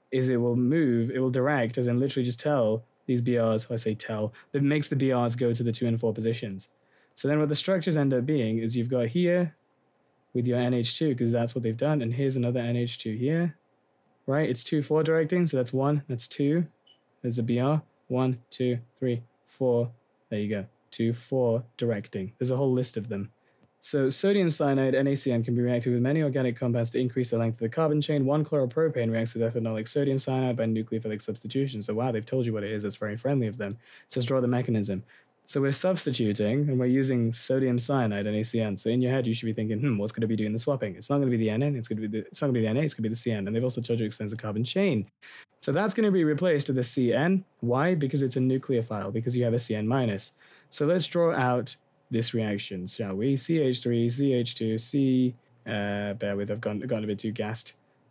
is it will move, it will direct, as in literally just tell these B Rs, I say tell, that makes the B Rs go to the two and four positions. So then what the structures end up being is you've got here with your N H two, because that's what they've done, and here's another N H two here, right? It's two, four directing, so that's one, that's two, there's a B R, one, two, three, four, there you go, two, four directing. There's a whole list of them. So sodium cyanide, NaCN, can be reacted with many organic compounds to increase the length of the carbon chain. one chloropropane reacts with ethanolic sodium cyanide by nucleophilic substitution. So wow, they've told you what it is. That's very friendly of them. It says draw the mechanism. So we're substituting, and we're using sodium cyanide, NaCN. So in your head, you should be thinking, hmm, what's going to be doing the swapping? It's not going to be the N N, it's going to be the, it's not going to be the Na, it's going to be the C N. And they've also told you it extends the carbon chain. So that's going to be replaced with a C N. Why? Because it's a nucleophile, because you have a C N minus. So let's draw out this reaction, shall we? C H three, C H two, C, uh, bear with, I've gone, gone a bit too gassed.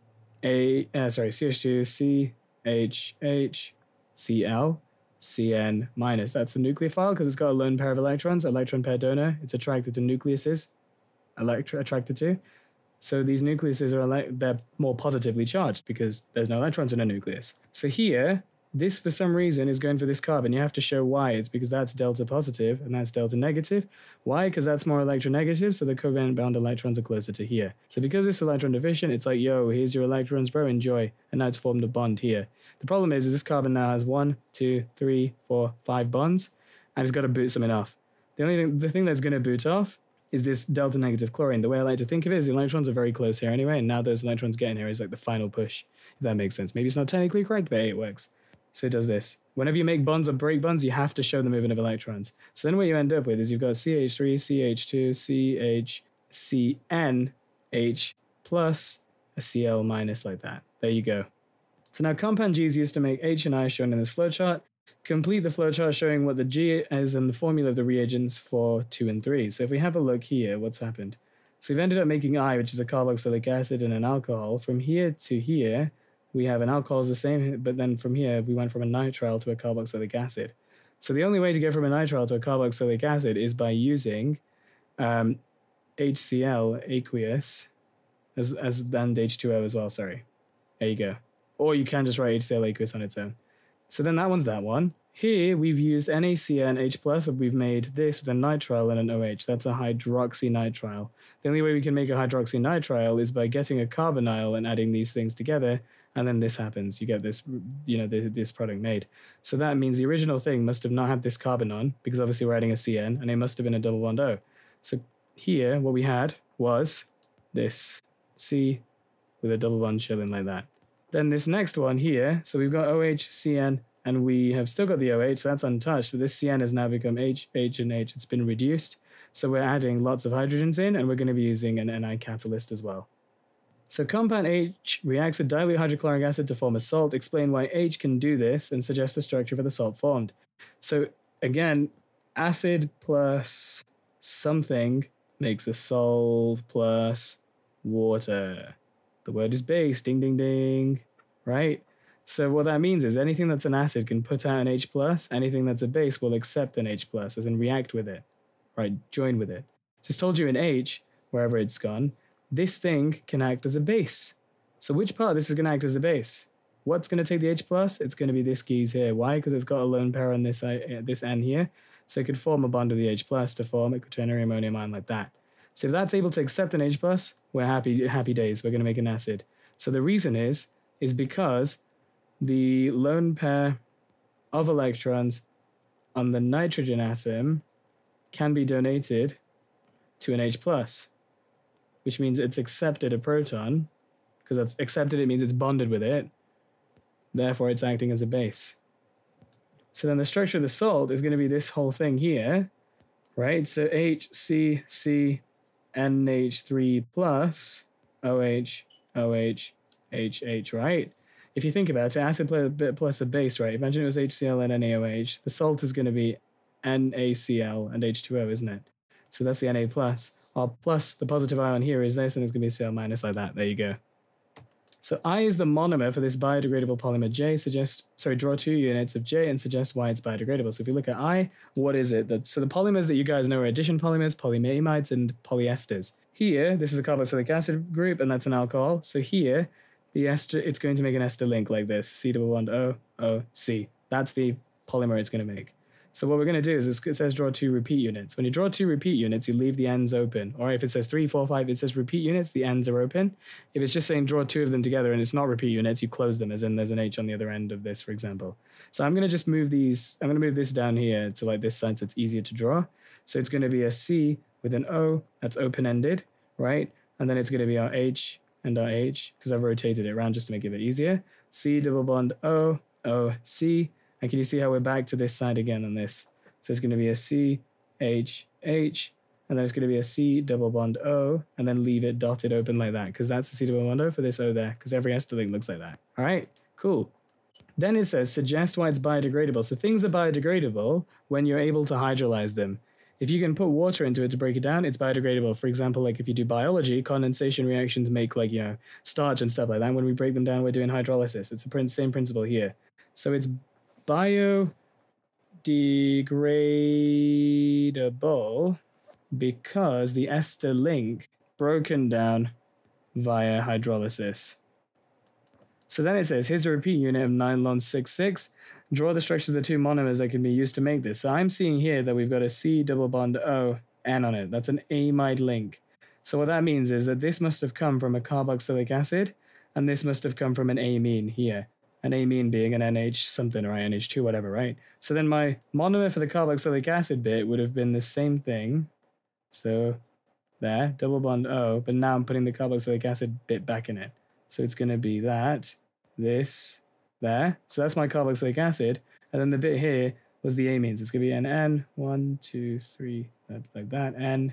A, uh, sorry, C H two, C H H, Cl, C N minus. That's the nucleophile because it's got a lone pair of electrons, electron pair donor. It's attracted to nucleuses, electron attracted to. So these nucleuses are they're more positively charged because there's no electrons in a nucleus. So here, this for some reason is going for this carbon. You have to show why. It's because that's delta positive and that's delta negative. Why? Because that's more electronegative, so the covalent bound electrons are closer to here. So because it's electron deficient, it's like, yo, here's your electrons, bro, enjoy. And now it's formed a bond here. The problem is, is this carbon now has one, two, three, four, five bonds, and it's got to boot something off. The only thing, the thing that's going to boot off is this delta negative chlorine. The way I like to think of it is the electrons are very close here anyway, and now those electrons getting here is like the final push, if that makes sense. Maybe it's not technically correct, but hey, it works. So it does this. Whenever you make bonds or break bonds, you have to show the movement of electrons. So then what you end up with is you've got C H three, C H two, C H, C N, H plus a Cl minus like that. There you go. So now compound G is used to make H and I shown in this flowchart. Complete the flowchart showing what the G is and the formula of the reagents for two and three. So if we have a look here, what's happened? So we've ended up making I, which is a carboxylic acid and an alcohol. From here to here, we have an alcohol is the same, but then from here, we went from a nitrile to a carboxylic acid. So the only way to get from a nitrile to a carboxylic acid is by using um, HCl aqueous as, as and H two O as well, sorry. There you go. Or you can just write HCl aqueous on its own. So then that one's that one. Here, we've used NaCN H plus, and we've made this with a nitrile and an OH. That's a hydroxynitrile. The only way we can make a hydroxynitrile is by getting a carbonyl and adding these things together, and then this happens. You get this, you know, this, this product made. So that means the original thing must have not had this carbon on, because obviously we're adding a C N, and it must have been a double bond O. So here, what we had was this C with a double bond chilling like that. Then this next one here, so we've got OH, C N, and we have still got the OH, so that's untouched, but this C N has now become H, H, and H. It's been reduced. So we're adding lots of hydrogens in, and we're going to be using an N I catalyst as well. So compound H reacts with dilute hydrochloric acid to form a salt. Explain why H can do this and suggest a structure for the salt formed. So again, acid plus something makes a salt plus water. The word is base, ding, ding, ding, right? So what that means is anything that's an acid can put out an H plus, anything that's a base will accept an H plus, as in react with it, right? Join with it. Just told you in H, wherever it's gone, this thing can act as a base. So which part of this is going to act as a base? What's going to take the H plus? It's going to be this keys here. Why? Because it's got a lone pair on this, uh, this N here. So it could form a bond with the H plus to form a quaternary ammonium ion like that. So if that's able to accept an H plus, we're happy, happy days. We're going to make an acid. So the reason is, is because the lone pair of electrons on the nitrogen atom can be donated to an H plus, which means it's accepted a proton, because that's accepted, it means it's bonded with it. Therefore, it's acting as a base. So then the structure of the salt is going to be this whole thing here, right? So H, C, C, N H three plus, OH, OH, H, H, right? If you think about it, acid plus a base, right? Imagine it was HCl and NaOH. The salt is going to be NaCl and H two O, isn't it? So that's the Na plus. Our plus, the positive ion here is this, and it's going to be Cl minus like that. There you go. So I is the monomer for this biodegradable polymer J. Suggest, sorry, draw two units of J and suggest why it's biodegradable. So if you look at I, what is it? That, so the polymers that you guys know are addition polymers, polyamides, and polyesters. Here, this is a carboxylic acid group, and that's an alcohol. So here, the ester, it's going to make an ester link like this, C double bond O, O, C. That's the polymer it's going to make. So what we're going to do is it says draw two repeat units. When you draw two repeat units, you leave the ends open. Or if it says three, four, five, it says repeat units, the ends are open. If it's just saying draw two of them together and it's not repeat units, you close them, as in there's an H on the other end of this, for example. So I'm going to just move these, I'm going to move this down here to like this side so it's easier to draw. So it's going to be a C with an O that's open-ended, right? And then it's going to be our H and our H, because I've rotated it around just to make it a bit easier. C double bond O, O, C. And can you see how we're back to this side again on this? So it's going to be a C, H, H, and then it's going to be a C double bond O, and then leave it dotted open like that, because that's the C double bond O for this O there, because every ester link looks like that. All right, cool. Then it says, suggest why it's biodegradable. So things are biodegradable when you're able to hydrolyze them. If you can put water into it to break it down, it's biodegradable. For example, like if you do biology, condensation reactions make like, you know, starch and stuff like that. When we break them down, we're doing hydrolysis. It's the same principle here. So it's biodegradable because the ester link broken down via hydrolysis. So then it says, here's a repeat unit of nine lon six six. Draw the structures of the two monomers that can be used to make this. So I'm seeing here that we've got a C double bond O N on it. That's an amide link. So what that means is that this must have come from a carboxylic acid, and this must have come from an amine here. An amine being an N H something, or N H two, whatever, right? So then my monomer for the carboxylic acid bit would have been the same thing. So there, double bond O, but now I'm putting the carboxylic acid bit back in it. So it's going to be that, this, there. So that's my carboxylic acid. And then the bit here was the amines. It's going to be an N, one, two, three, like that, N,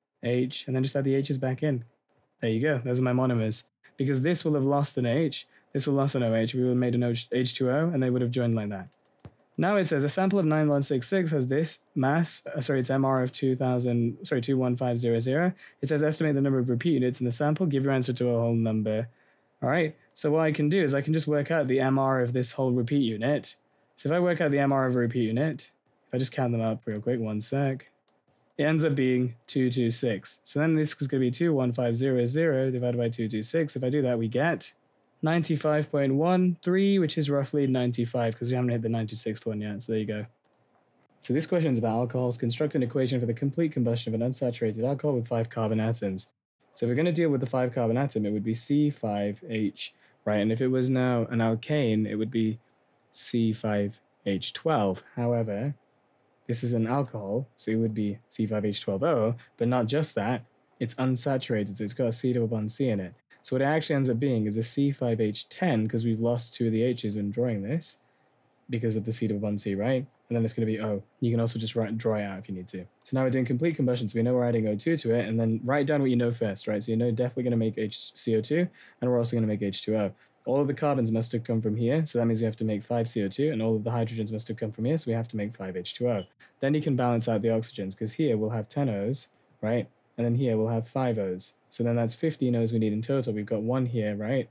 H, and then just add the H's back in. There you go. Those are my monomers. Because this will have lost an H, this will lost an O H, we would have made an H two O, and they would have joined like that. Now it says a sample of nine lon six six has this mass, uh, sorry, it's M R of two thousand, sorry, two one five zero zero. It says estimate the number of repeat units in the sample, give your answer to a whole number. All right, so what I can do is I can just work out the M R of this whole repeat unit. So if I work out the M R of a repeat unit, if I just count them up real quick, one sec, it ends up being two two six. So then this is going to be two one five zero zero divided by two two six. If I do that, we get ninety-five point one three, which is roughly ninety-five, because we haven't hit the ninety-sixth one yet. So there you go. So this question is about alcohols. Construct an equation for the complete combustion of an unsaturated alcohol with five carbon atoms. So if we're going to deal with the five carbon atom, it would be C five H, right? And if it was now an alkane, it would be C five H twelve. However, this is an alcohol, so it would be C five H twelve O, but not just that, it's unsaturated, so it's got a C double bond C in it. So what it actually ends up being is a C five H ten, because we've lost two of the H's in drawing this, because of the C double bond C, right? And then it's going to be O. You can also just write, draw it out if you need to. So now we're doing complete combustion, so we know we're adding O two to it, and then write down what you know first, right? So you know definitely going to make H C O two, and we're also going to make H two O. All of the carbons must have come from here, so that means we have to make five C O two, and all of the hydrogens must have come from here, so we have to make five H two O. Then you can balance out the oxygens, because here we'll have ten O's, right? And then here we'll have five O's. So then that's fifteen O's we need in total. We've got one here, right?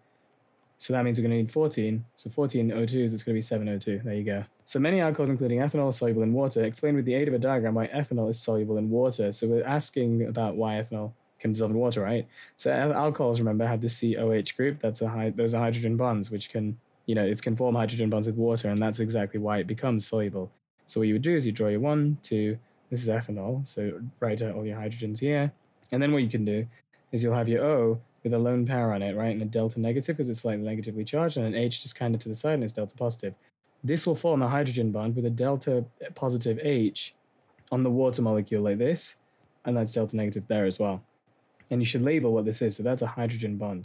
So that means we're going to need fourteen. So fourteen O twos, it's going to be seven O two. There you go. So many alcohols, including ethanol, are soluble in water. Explain with the aid of a diagram why ethanol is soluble in water. So we're asking about why ethanol can dissolve in water, right? So alcohols, remember, have the C O H group. That's a high, those are hydrogen bonds, which can, you know, it can form hydrogen bonds with water, and that's exactly why it becomes soluble. So what you would do is you draw your one, two, this is ethanol, so write out all your hydrogens here. And then what you can do is you'll have your O with a lone pair on it, right, and a delta negative because it's slightly negatively charged, and an H just kind of to the side and it's delta positive. This will form a hydrogen bond with a delta positive H on the water molecule like this, and that's delta negative there as well. And you should label what this is, so that's a hydrogen bond.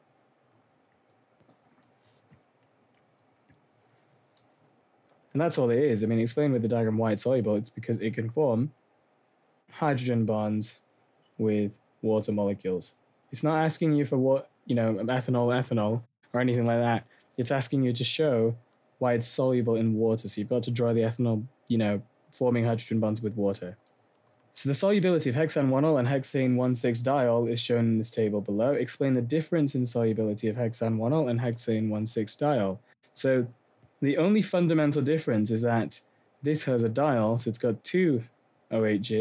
And that's all it is. I mean, explain with the diagram why it's soluble. It's because it can form hydrogen bonds with water molecules. It's not asking you for what, you know, ethanol, ethanol, or anything like that. It's asking you to show why it's soluble in water. So you've got to draw the ethanol, you know, forming hydrogen bonds with water. So the solubility of hexane one ol and hexane one six diol is shown in this table below. Explain the difference in solubility of hexane one ol and hexane one six diol. So the only fundamental difference is that this has a diol, so it's got two O H's.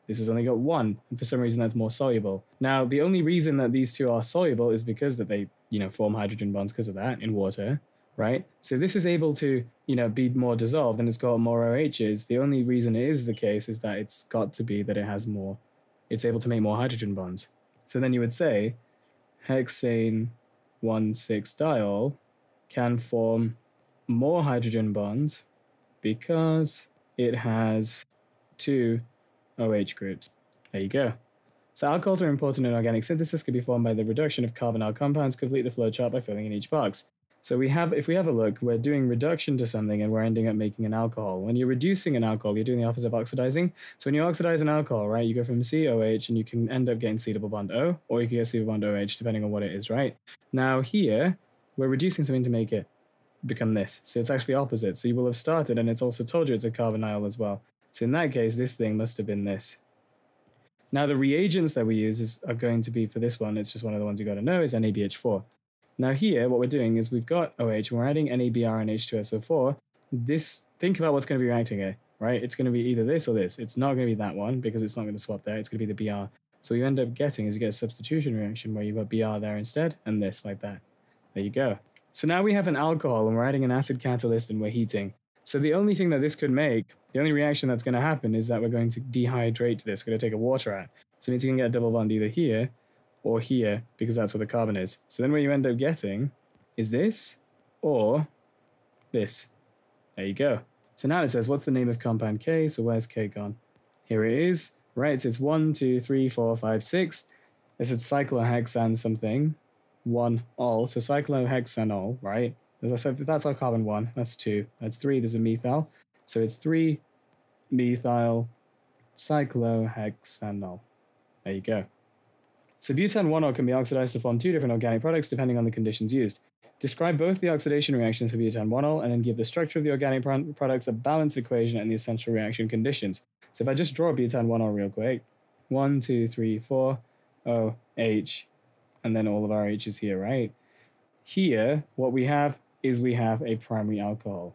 This has only got one, and for some reason that's more soluble. Now, the only reason that these two are soluble is because that they, you know, form hydrogen bonds because of that in water, right? So this is able to, you know, be more dissolved and it's got more OHs. The only reason it is the case is that it's got to be that it has more, it's able to make more hydrogen bonds. So then you would say hexane one six diol can form more hydrogen bonds because it has two OH groups. There you go. So alcohols are important in organic synthesis, could be formed by the reduction of carbonyl compounds. Complete the flowchart by filling in each box. So we have, if we have a look, we're doing reduction to something and we're ending up making an alcohol. When you're reducing an alcohol, you're doing the opposite of oxidizing. So when you oxidize an alcohol, right, you go from C O H and you can end up getting C double bond O, or you can get C double bond O H depending on what it is, right? Now here, we're reducing something to make it become this. So it's actually opposite. So you will have started and it's also told you it's a carbonyl as well. So in that case, this thing must have been this. Now the reagents that we use is, are going to be for this one, it's just one of the ones you got to know, is N A B H four. Now here, what we're doing is we've got OH and we're adding N A B R and H two S O four. This, think about what's going to be reacting here, right? It's going to be either this or this. It's not going to be that one because it's not going to swap there. It's going to be the B R. So what you end up getting is you get a substitution reaction where you've got B R there instead and this like that. There you go. So now we have an alcohol and we're adding an acid catalyst and we're heating. So the only thing that this could make, the only reaction that's going to happen is that we're going to dehydrate this. We're going to take a water out. So it means you can get a double bond either here or here because that's where the carbon is. So then what you end up getting is this or this. There you go. So now it says, what's the name of compound K? So where's K gone? Here it is. Right, so it's one, two, three, four, five, six. This is cyclohexane something. One all. So cyclohexanol, right? As I said, that's our carbon one. That's two. That's three. There's a methyl. So it's three methyl cyclohexanol. There you go. So butane one ol can be oxidized to form two different organic products depending on the conditions used. Describe both the oxidation reactions for butane one ol and then give the structure of the organic pro products a balanced equation and the essential reaction conditions. So if I just draw butane one ol real quick, one, two, three, four, O, H, and then all of our H's here, right? Here, what we have is we have a primary alcohol.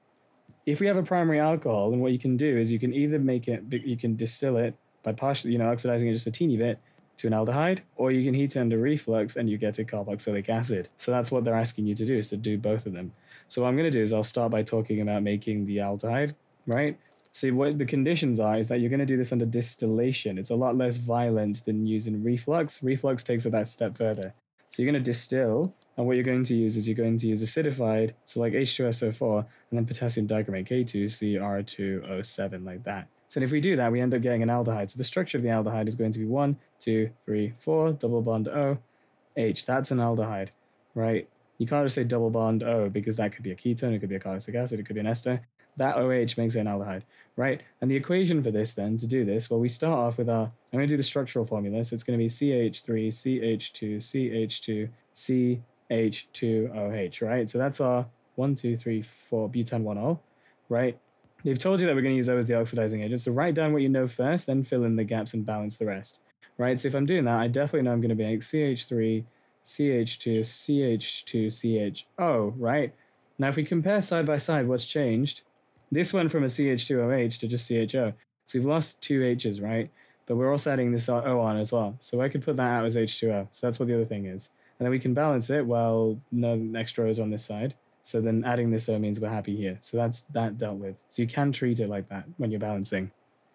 If we have a primary alcohol, then what you can do is you can either make it, you can distill it by partially, you know, oxidizing it just a teeny bit to an aldehyde, or you can heat it under reflux and you get a carboxylic acid. So that's what they're asking you to do, is to do both of them. So what I'm going to do is I'll start by talking about making the aldehyde, right? See, what the conditions are is that you're going to do this under distillation. It's a lot less violent than using reflux. Reflux takes it that step further. So you're going to distill, and what you're going to use is you're going to use acidified, so like H two S O four, and then potassium dichromate K two C R two O seven, like that. So if we do that, we end up getting an aldehyde. So the structure of the aldehyde is going to be one, two, three, four, double bond O, H. That's an aldehyde, right? You can't just say double bond O because that could be a ketone, it could be a carboxylic acid, it could be an ester. That OH makes it an aldehyde, right? And the equation for this then, to do this, well, we start off with our, I'm going to do the structural formula. So it's going to be C H three, C H two, C H two, C H two O H, right? So that's our one, two, three, four butane one ol, right? They've told you that we're going to use O as the oxidizing agent. So write down what you know first, then fill in the gaps and balance the rest, right? So if I'm doing that, I definitely know I'm going to be like C H three, C H two, C H two, C H O, right? Now, if we compare side by side, what's changed? This went from a C H two O H to just C H O. So we've lost two H's, right? But we're also adding this O on as well. So I could put that out as H two O. So that's what the other thing is. And then we can balance it while no extra O's on this side. So then adding this O means we're happy here. So that's that dealt with. So you can treat it like that when you're balancing.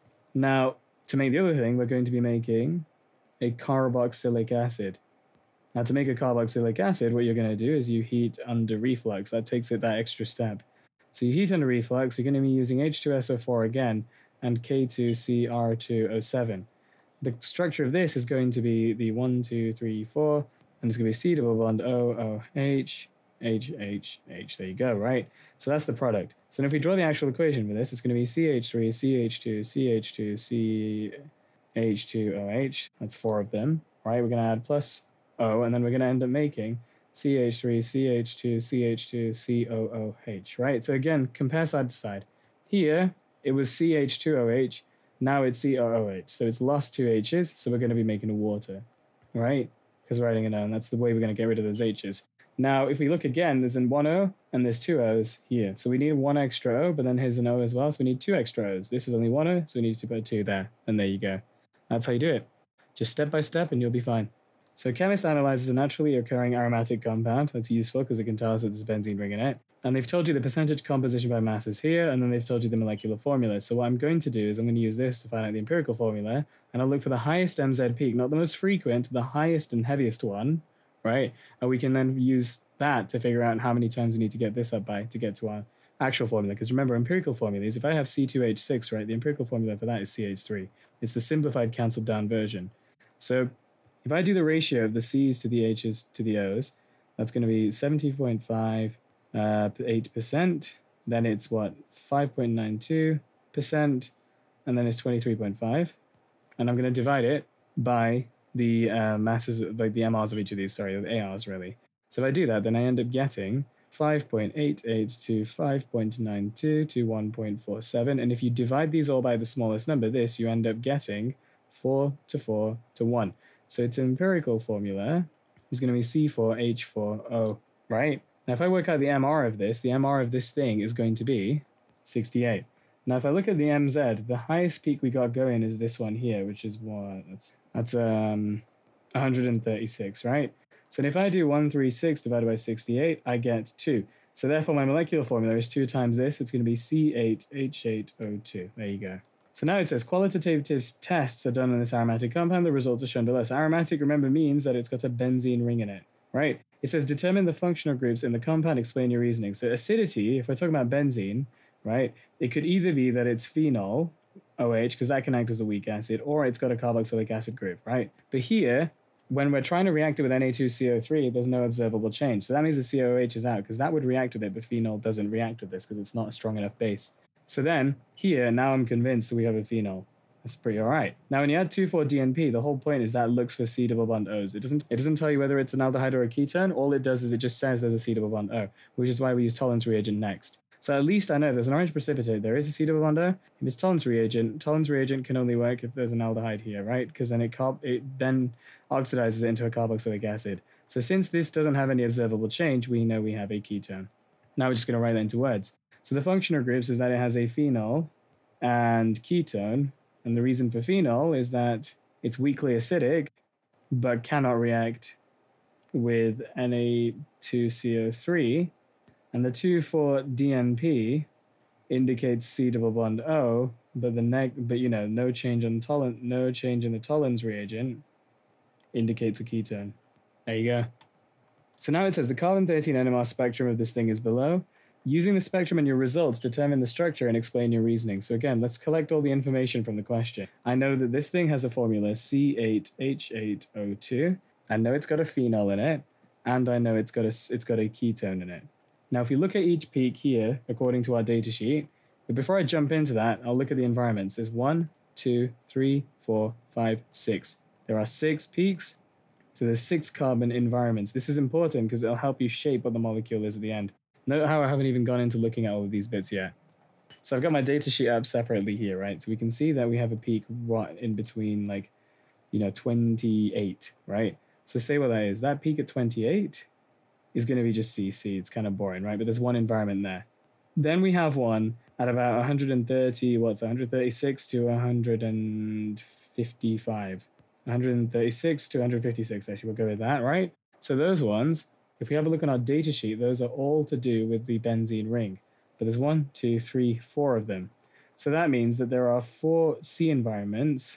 Now, to make the other thing, we're going to be making a carboxylic acid. Now, to make a carboxylic acid, what you're going to do is you heat under reflux. That takes it that extra step. So you heat under reflux, you're going to be using H two S O four again and K two C R two O seven. The structure of this is going to be the one, two, three, four, and it's going to be C double bond O, O, H, H, H, H. There you go, right? So that's the product. So then if we draw the actual equation for this, it's going to be C H three, C H two, C H two, C H two O H. That's four of them, right? We're going to add plus O, and then we're going to end up making C H three, C H two, C H two, C O O H, right? So again, compare side to side. Here, it was C H two O H, now it's C O O H. So it's lost two H's, so we're going to be making a water, right? Because we're adding an O, and that's the way we're going to get rid of those H's. Now, if we look again, there's one O and there's two O's here. So we need one extra O, but then here's an O as well. So we need two extra O's. This is only one O, so we need to put two there. And there you go. That's how you do it. Just step by step and you'll be fine. So chemist analyzes a naturally occurring aromatic compound. That's useful because it can tell us that there's a benzene ring in it. And they've told you the percentage composition by mass is here, and then they've told you the molecular formula. So what I'm going to do is I'm going to use this to find out the empirical formula, and I'll look for the highest M Z peak, not the most frequent, the highest and heaviest one, right? And we can then use that to figure out how many times we need to get this up by to get to our actual formula. Because remember, empirical formulas, if I have C two H six, right, the empirical formula for that is C H three. It's the simplified cancelled down version. So if I do the ratio of the C's to the H's to the O's, that's going to be seventy point five uh, eight percent. Then it's what, five point nine two percent, and then it's twenty-three point five. And I'm going to divide it by the uh, masses, like the M Rs of each of these, sorry, the A Rs really. So if I do that, then I end up getting five point eight eight to five point nine two to one point four seven. And if you divide these all by the smallest number, this, you end up getting four to four to one. So its empirical formula is going to be C four H four O, right? Now, if I work out the M R of this, the M R of this thing is going to be sixty-eight. Now, if I look at the M Z, the highest peak we got going is this one here, which is what? That's, that's um, one hundred thirty-six, right? So if I do one hundred thirty-six divided by sixty-eight, I get two. So therefore, my molecular formula is two times this. It's going to be C eight H eight O two. There you go. So now it says qualitative tests are done on this aromatic compound. The results are shown below. So aromatic, remember, means that it's got a benzene ring in it, right? It says determine the functional groups in the compound, explain your reasoning. So acidity, if we're talking about benzene, right, it could either be that it's phenol, OH, because that can act as a weak acid, or it's got a carboxylic acid group, right? But here, when we're trying to react it with N A two C O three, there's no observable change. So that means the C O H is out, because that would react with it, but phenol doesn't react with this because it's not a strong enough base. So then, here, now I'm convinced that we have a phenol. That's pretty all right. Now, when you add two four D N P, the whole point is that it looks for C double bond O's. It doesn't, it doesn't tell you whether it's an aldehyde or a ketone. All it does is it just says there's a C double bond O, which is why we use Tollens reagent next. So at least I know there's an orange precipitate. There is a C double bond O. If it's Tollens reagent, Tollens reagent can only work if there's an aldehyde here, right? Because then it, carb it then oxidizes it into a carboxylic acid. So since this doesn't have any observable change, we know we have a ketone. Now we're just going to write that into words. So the functional groups is that it has a phenol and ketone. And the reason for phenol is that it's weakly acidic, but cannot react with N A two C O three. And the two four D N P indicates C double bond O, but the neg, but you know, no change on Tollens, no change in the Tollens reagent indicates a ketone. There you go. So now it says the carbon thirteen N M R spectrum of this thing is below. Using the spectrum and your results, determine the structure and explain your reasoning. So again, let's collect all the information from the question. I know that this thing has a formula C eight H eight O two. I know it's got a phenol in it, and I know it's got a, it's got a ketone in it. Now, if you look at each peak here, according to our data sheet, but before I jump into that, I'll look at the environments. There's one, two, three, four, five, six. There are six peaks, so there's six carbon environments. This is important because it'll help you shape what the molecule is at the end. Note how I haven't even gone into looking at all of these bits yet. So I've got my data sheet up separately here, right? So we can see that we have a peak right in between, like, you know, twenty-eight, right? So say what that is. That peak at twenty-eight is going to be just C C. It's kind of boring, right? But there's one environment there. Then we have one at about one hundred thirty, what's one hundred thirty-six to one hundred fifty-five. one hundred thirty-six to one hundred fifty-six, actually, we'll go with that, right? So those ones, if we have a look on our data sheet, those are all to do with the benzene ring. But there's one, two, three, four of them. So that means that there are four C environments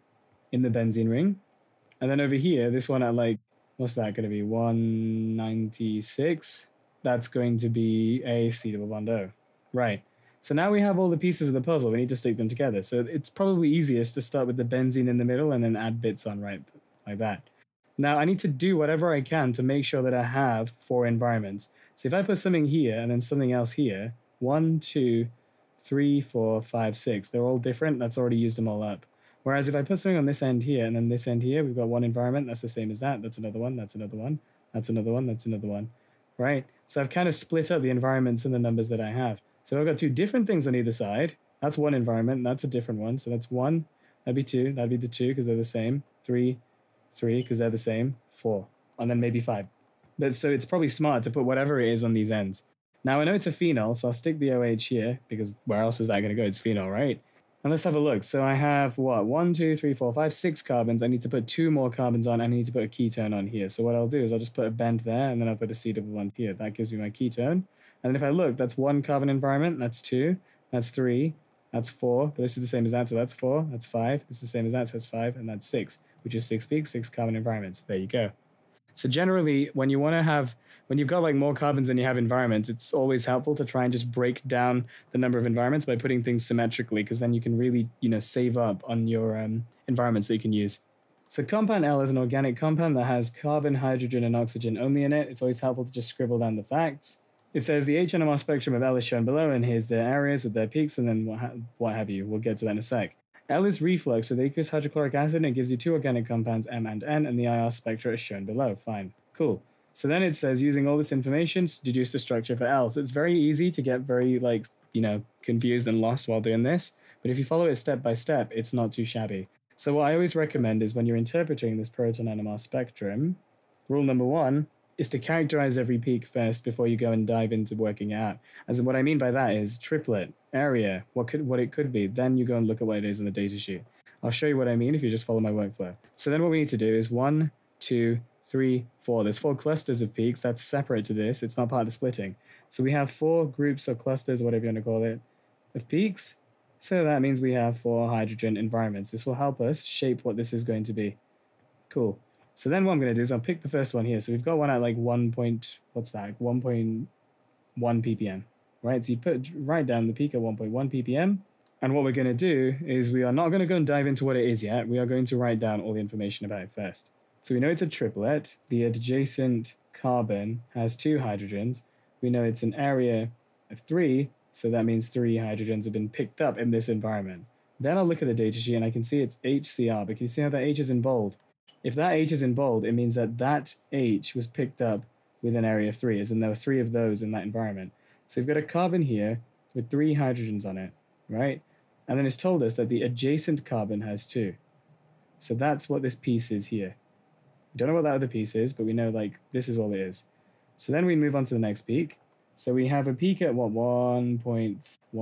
in the benzene ring. And then over here, this one at like, what's that going to be? one ninety-six. That's going to be a C double bond O. Right. So now we have all the pieces of the puzzle. We need to stick them together. So it's probably easiest to start with the benzene in the middle and then add bits on, right? Like that. Now, I need to do whatever I can to make sure that I have four environments. So if I put something here and then something else here, one, two, three, four, five, six, they're all different. That's already used them all up. Whereas if I put something on this end here and then this end here, we've got one environment. That's the same as that. That's another one. That's another one. That's another one. That's another one. Right? So I've kind of split up the environments and the numbers that I have. So I've got two different things on either side. That's one environment. And that's a different one. So that's one. That'd be two. That'd be the two because they're the same. Three. Three, because they're the same, four, and then maybe five. But so it's probably smart to put whatever it is on these ends. Now I know it's a phenol, so I'll stick the O H here, because where else is that going to go? It's phenol, right? And let's have a look. So I have, what, one, two, three, four, five, six carbons. I need to put two more carbons on, and I need to put a ketone on here. So what I'll do is I'll just put a bend there, and then I'll put a C double bond here. That gives me my ketone. And then if I look, that's one carbon environment, that's two, that's three, that's four, but this is the same as that, so that's four, that's five, this is the same as that, so that's five, and that's six, which is six peaks, six carbon environments. There you go. So generally, when you want to have, when you've got like more carbons than you have environments, it's always helpful to try and just break down the number of environments by putting things symmetrically, because then you can really, you know, save up on your um, environments that you can use. So compound L is an organic compound that has carbon, hydrogen, and oxygen only in it. It's always helpful to just scribble down the facts. It says the H N M R spectrum of L is shown below, and here's their areas with their peaks, and then what, ha what have you. We'll get to that in a sec. L is reflux with aqueous hydrochloric acid, and it gives you two organic compounds, M and N, and the I R spectra is shown below. Fine. Cool. So then it says using all this information to deduce the structure for L. So it's very easy to get very, like, you know, confused and lost while doing this. But if you follow it step by step, it's not too shabby. So what I always recommend is when you're interpreting this proton N M R spectrum, rule number one is to characterize every peak first before you go and dive into working it out. As in what I mean by that is triplet, area, what could what it could be. Then you go and look at what it is in the data sheet. I'll show you what I mean if you just follow my workflow. So then what we need to do is one, two, three, four. There's four clusters of peaks. That's separate to this. It's not part of the splitting. So we have four groups or clusters, whatever you want to call it, of peaks. So that means we have four hydrogen environments. This will help us shape what this is going to be. Cool. So then what I'm going to do is I'll pick the first one here. So we've got one at like one point, what's that, one point one ppm, right? So you put write down the peak at one point one ppm. And what we're going to do is we are not going to go and dive into what it is yet. We are going to write down all the information about it first. So we know it's a triplet. The adjacent carbon has two hydrogens. We know it's an area of three, so that means three hydrogens have been picked up in this environment. Then I'll look at the datasheet and I can see it's H C r, but can you see how that H is in bold? If that H is in bold, it means that that H was picked up with an area of three, as in there were three of those in that environment. So we've got a carbon here with three hydrogens on it, right? And then it's told us that the adjacent carbon has two. So that's what this piece is here. We don't know what that other piece is, but we know like this is all it is. So then we move on to the next peak. So we have a peak at what, one point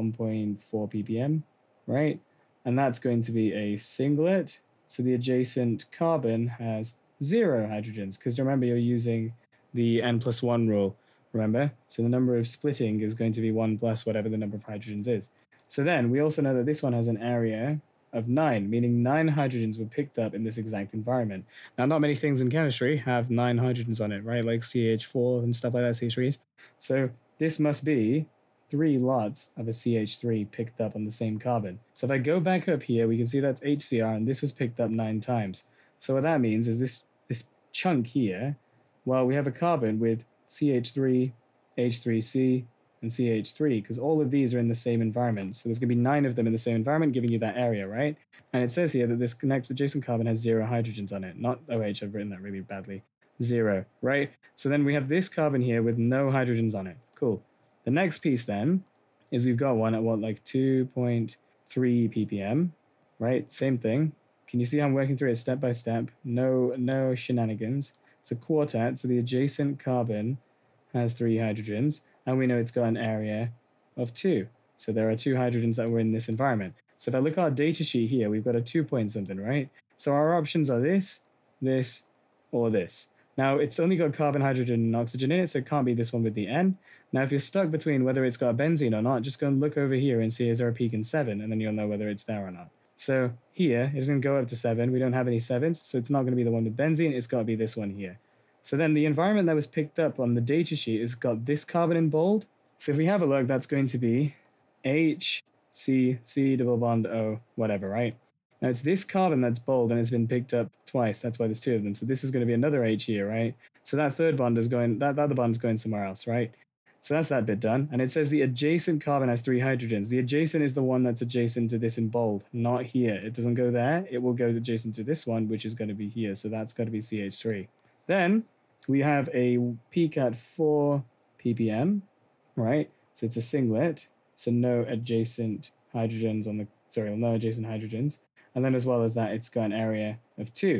four ppm, right? And that's going to be a singlet. So the adjacent carbon has zero hydrogens, because remember you're using the n plus one rule, remember? So the number of splitting is going to be one plus whatever the number of hydrogens is. So then we also know that this one has an area of nine, meaning nine hydrogens were picked up in this exact environment. Now, not many things in chemistry have nine hydrogens on it, right? Like C H four and stuff like that, C H threes. So this must be three lots of a C H three picked up on the same carbon. So if I go back up here, we can see that's H C r, and this was picked up nine times. So what that means is this, this chunk here, well, we have a carbon with C H three, H three C, and C H three, because all of these are in the same environment. So there's going to be nine of them in the same environment, giving you that area, right? And it says here that this next adjacent carbon has zero hydrogens on it. Not O H, I've written that really badly. Zero, right? So then we have this carbon here with no hydrogens on it. Cool. The next piece then is we've got one at what, like two point three ppm, right? Same thing. Can you see how I'm working through it step by step? No, no shenanigans. It's a quartet, so the adjacent carbon has three hydrogens, and we know it's got an area of two. So there are two hydrogens that were in this environment. So if I look at our data sheet here, we've got a two point something, right? So our options are this, this, or this. Now, it's only got carbon, hydrogen, and oxygen in it, so it can't be this one with the N. Now, if you're stuck between whether it's got a benzene or not, just go and look over here and see is there a peak in seven, and then you'll know whether it's there or not. So here, it doesn't go up to seven. We don't have any sevens, so it's not going to be the one with benzene. It's got to be this one here. So then the environment that was picked up on the data sheet has got this carbon in bold. So if we have a look, that's going to be H, C, C, double bond, O, whatever, right? Now it's this carbon that's bold and it's been picked up twice. That's why there's two of them. So this is going to be another H here, right? So that third bond is going, that, that other bond is going somewhere else, right? So that's that bit done. And it says the adjacent carbon has three hydrogens. The adjacent is the one that's adjacent to this in bold, not here. It doesn't go there. It will go adjacent to this one, which is going to be here. So that's got to be C H three. Then we have a peak at four ppm, right? So it's a singlet. So no adjacent hydrogens on the, sorry, no adjacent hydrogens. And then as well as that, it's got an area of two.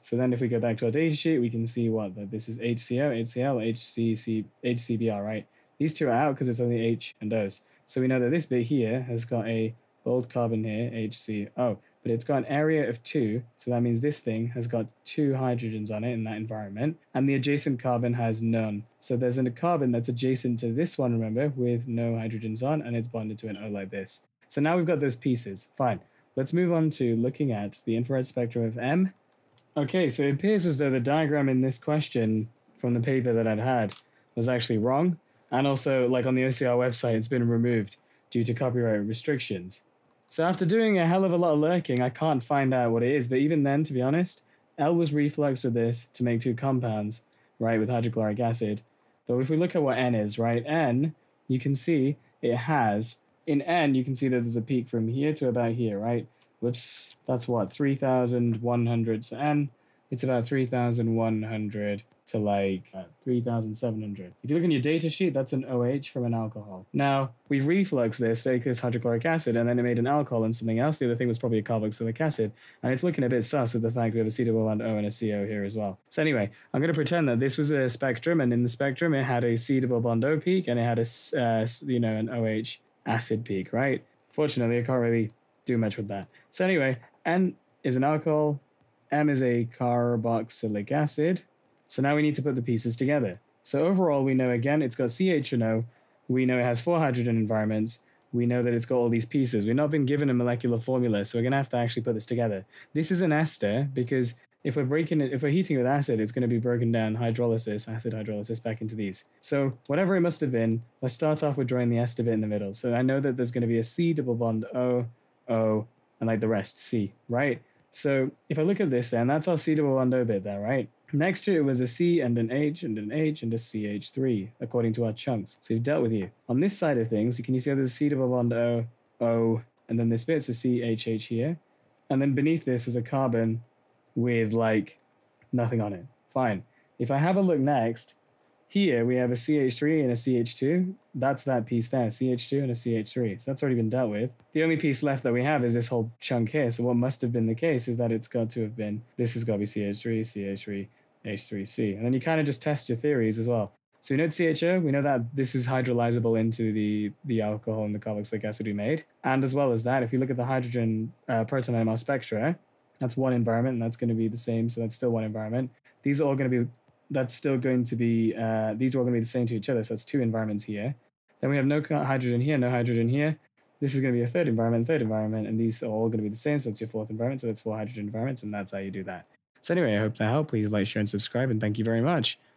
So then if we go back to our data sheet, we can see what, that this is HCO, HCl, HCC, HCbr, right? These two are out because it's only H and O's. So we know that this bit here has got a bold carbon here, HCO, but it's got an area of two. So that means this thing has got two hydrogens on it in that environment, and the adjacent carbon has none. So there's a carbon that's adjacent to this one, remember, with no hydrogens on, and it's bonded to an O like this. So now we've got those pieces. Fine. Let's move on to looking at the infrared spectrum of M. Okay, so it appears as though the diagram in this question from the paper that I'd had was actually wrong. And also, like on the O C R website, it's been removed due to copyright restrictions. So after doing a hell of a lot of lurking, I can't find out what it is. But even then, to be honest, L was refluxed with this to make two compounds, right, with hydrochloric acid. But if we look at what N is, right, N, you can see it has, in N, you can see that there's a peak from here to about here, right? Whoops, that's what, three thousand one hundred. So N, it's about three thousand one hundred to like uh, three thousand seven hundred. If you look in your data sheet, that's an O H from an alcohol. Now, we've refluxed this, take this hydrochloric acid, and then it made an alcohol and something else. The other thing was probably a carboxylic acid, and it's looking a bit sus with the fact we have a C double bond O and a C O here as well. So anyway, I'm going to pretend that this was a spectrum, and in the spectrum, it had a C double bond O peak, and it had a, uh, you know, an O H acid peak, right? Fortunately, I can't really do much with that. So anyway, N is an alcohol, M is a carboxylic acid. So now we need to put the pieces together. So overall, we know again, it's got C H and O. We know it has four hydrogen environments. We know that it's got all these pieces. We've not been given a molecular formula, so we're going to have to actually put this together. This is an ester because if we're breaking it, if we're heating it with acid, it's going to be broken down hydrolysis, acid hydrolysis back into these. So whatever it must have been, let's start off with drawing the ester bit in the middle. So I know that there's going to be a C double bond O, O, and like the rest, C, right? So if I look at this then, that's our C double bond O bit there, right? Next to it was a C and an H and an H and a C H three, according to our chunks. So we've dealt with you. On this side of things, can you see how there's a C double bond O, O, and then this bit's a C H H here. And then beneath this was a carbon with like nothing on it. Fine. If I have a look next, here we have a C H three and a C H two. That's that piece there, C H two and a C H three. So that's already been dealt with. The only piece left that we have is this whole chunk here. So what must have been the case is that it's got to have been, this has got to be C H three, C H three, H three C. And then you kind of just test your theories as well. So we know C H O, we know that this is hydrolyzable into the, the alcohol and the carboxylic acid we made. And as well as that, if you look at the hydrogen uh, proton N M R spectra, that's one environment and that's going to be the same. So that's still one environment. These are all going to be, that's still going to be, uh, these are all going to be the same to each other. So that's two environments here. Then we have no hydrogen here, no hydrogen here. This is going to be a third environment, third environment, and these are all going to be the same. So that's your fourth environment. So that's four hydrogen environments, and that's how you do that. So anyway, I hope that helped. Please like, share, and subscribe, and thank you very much.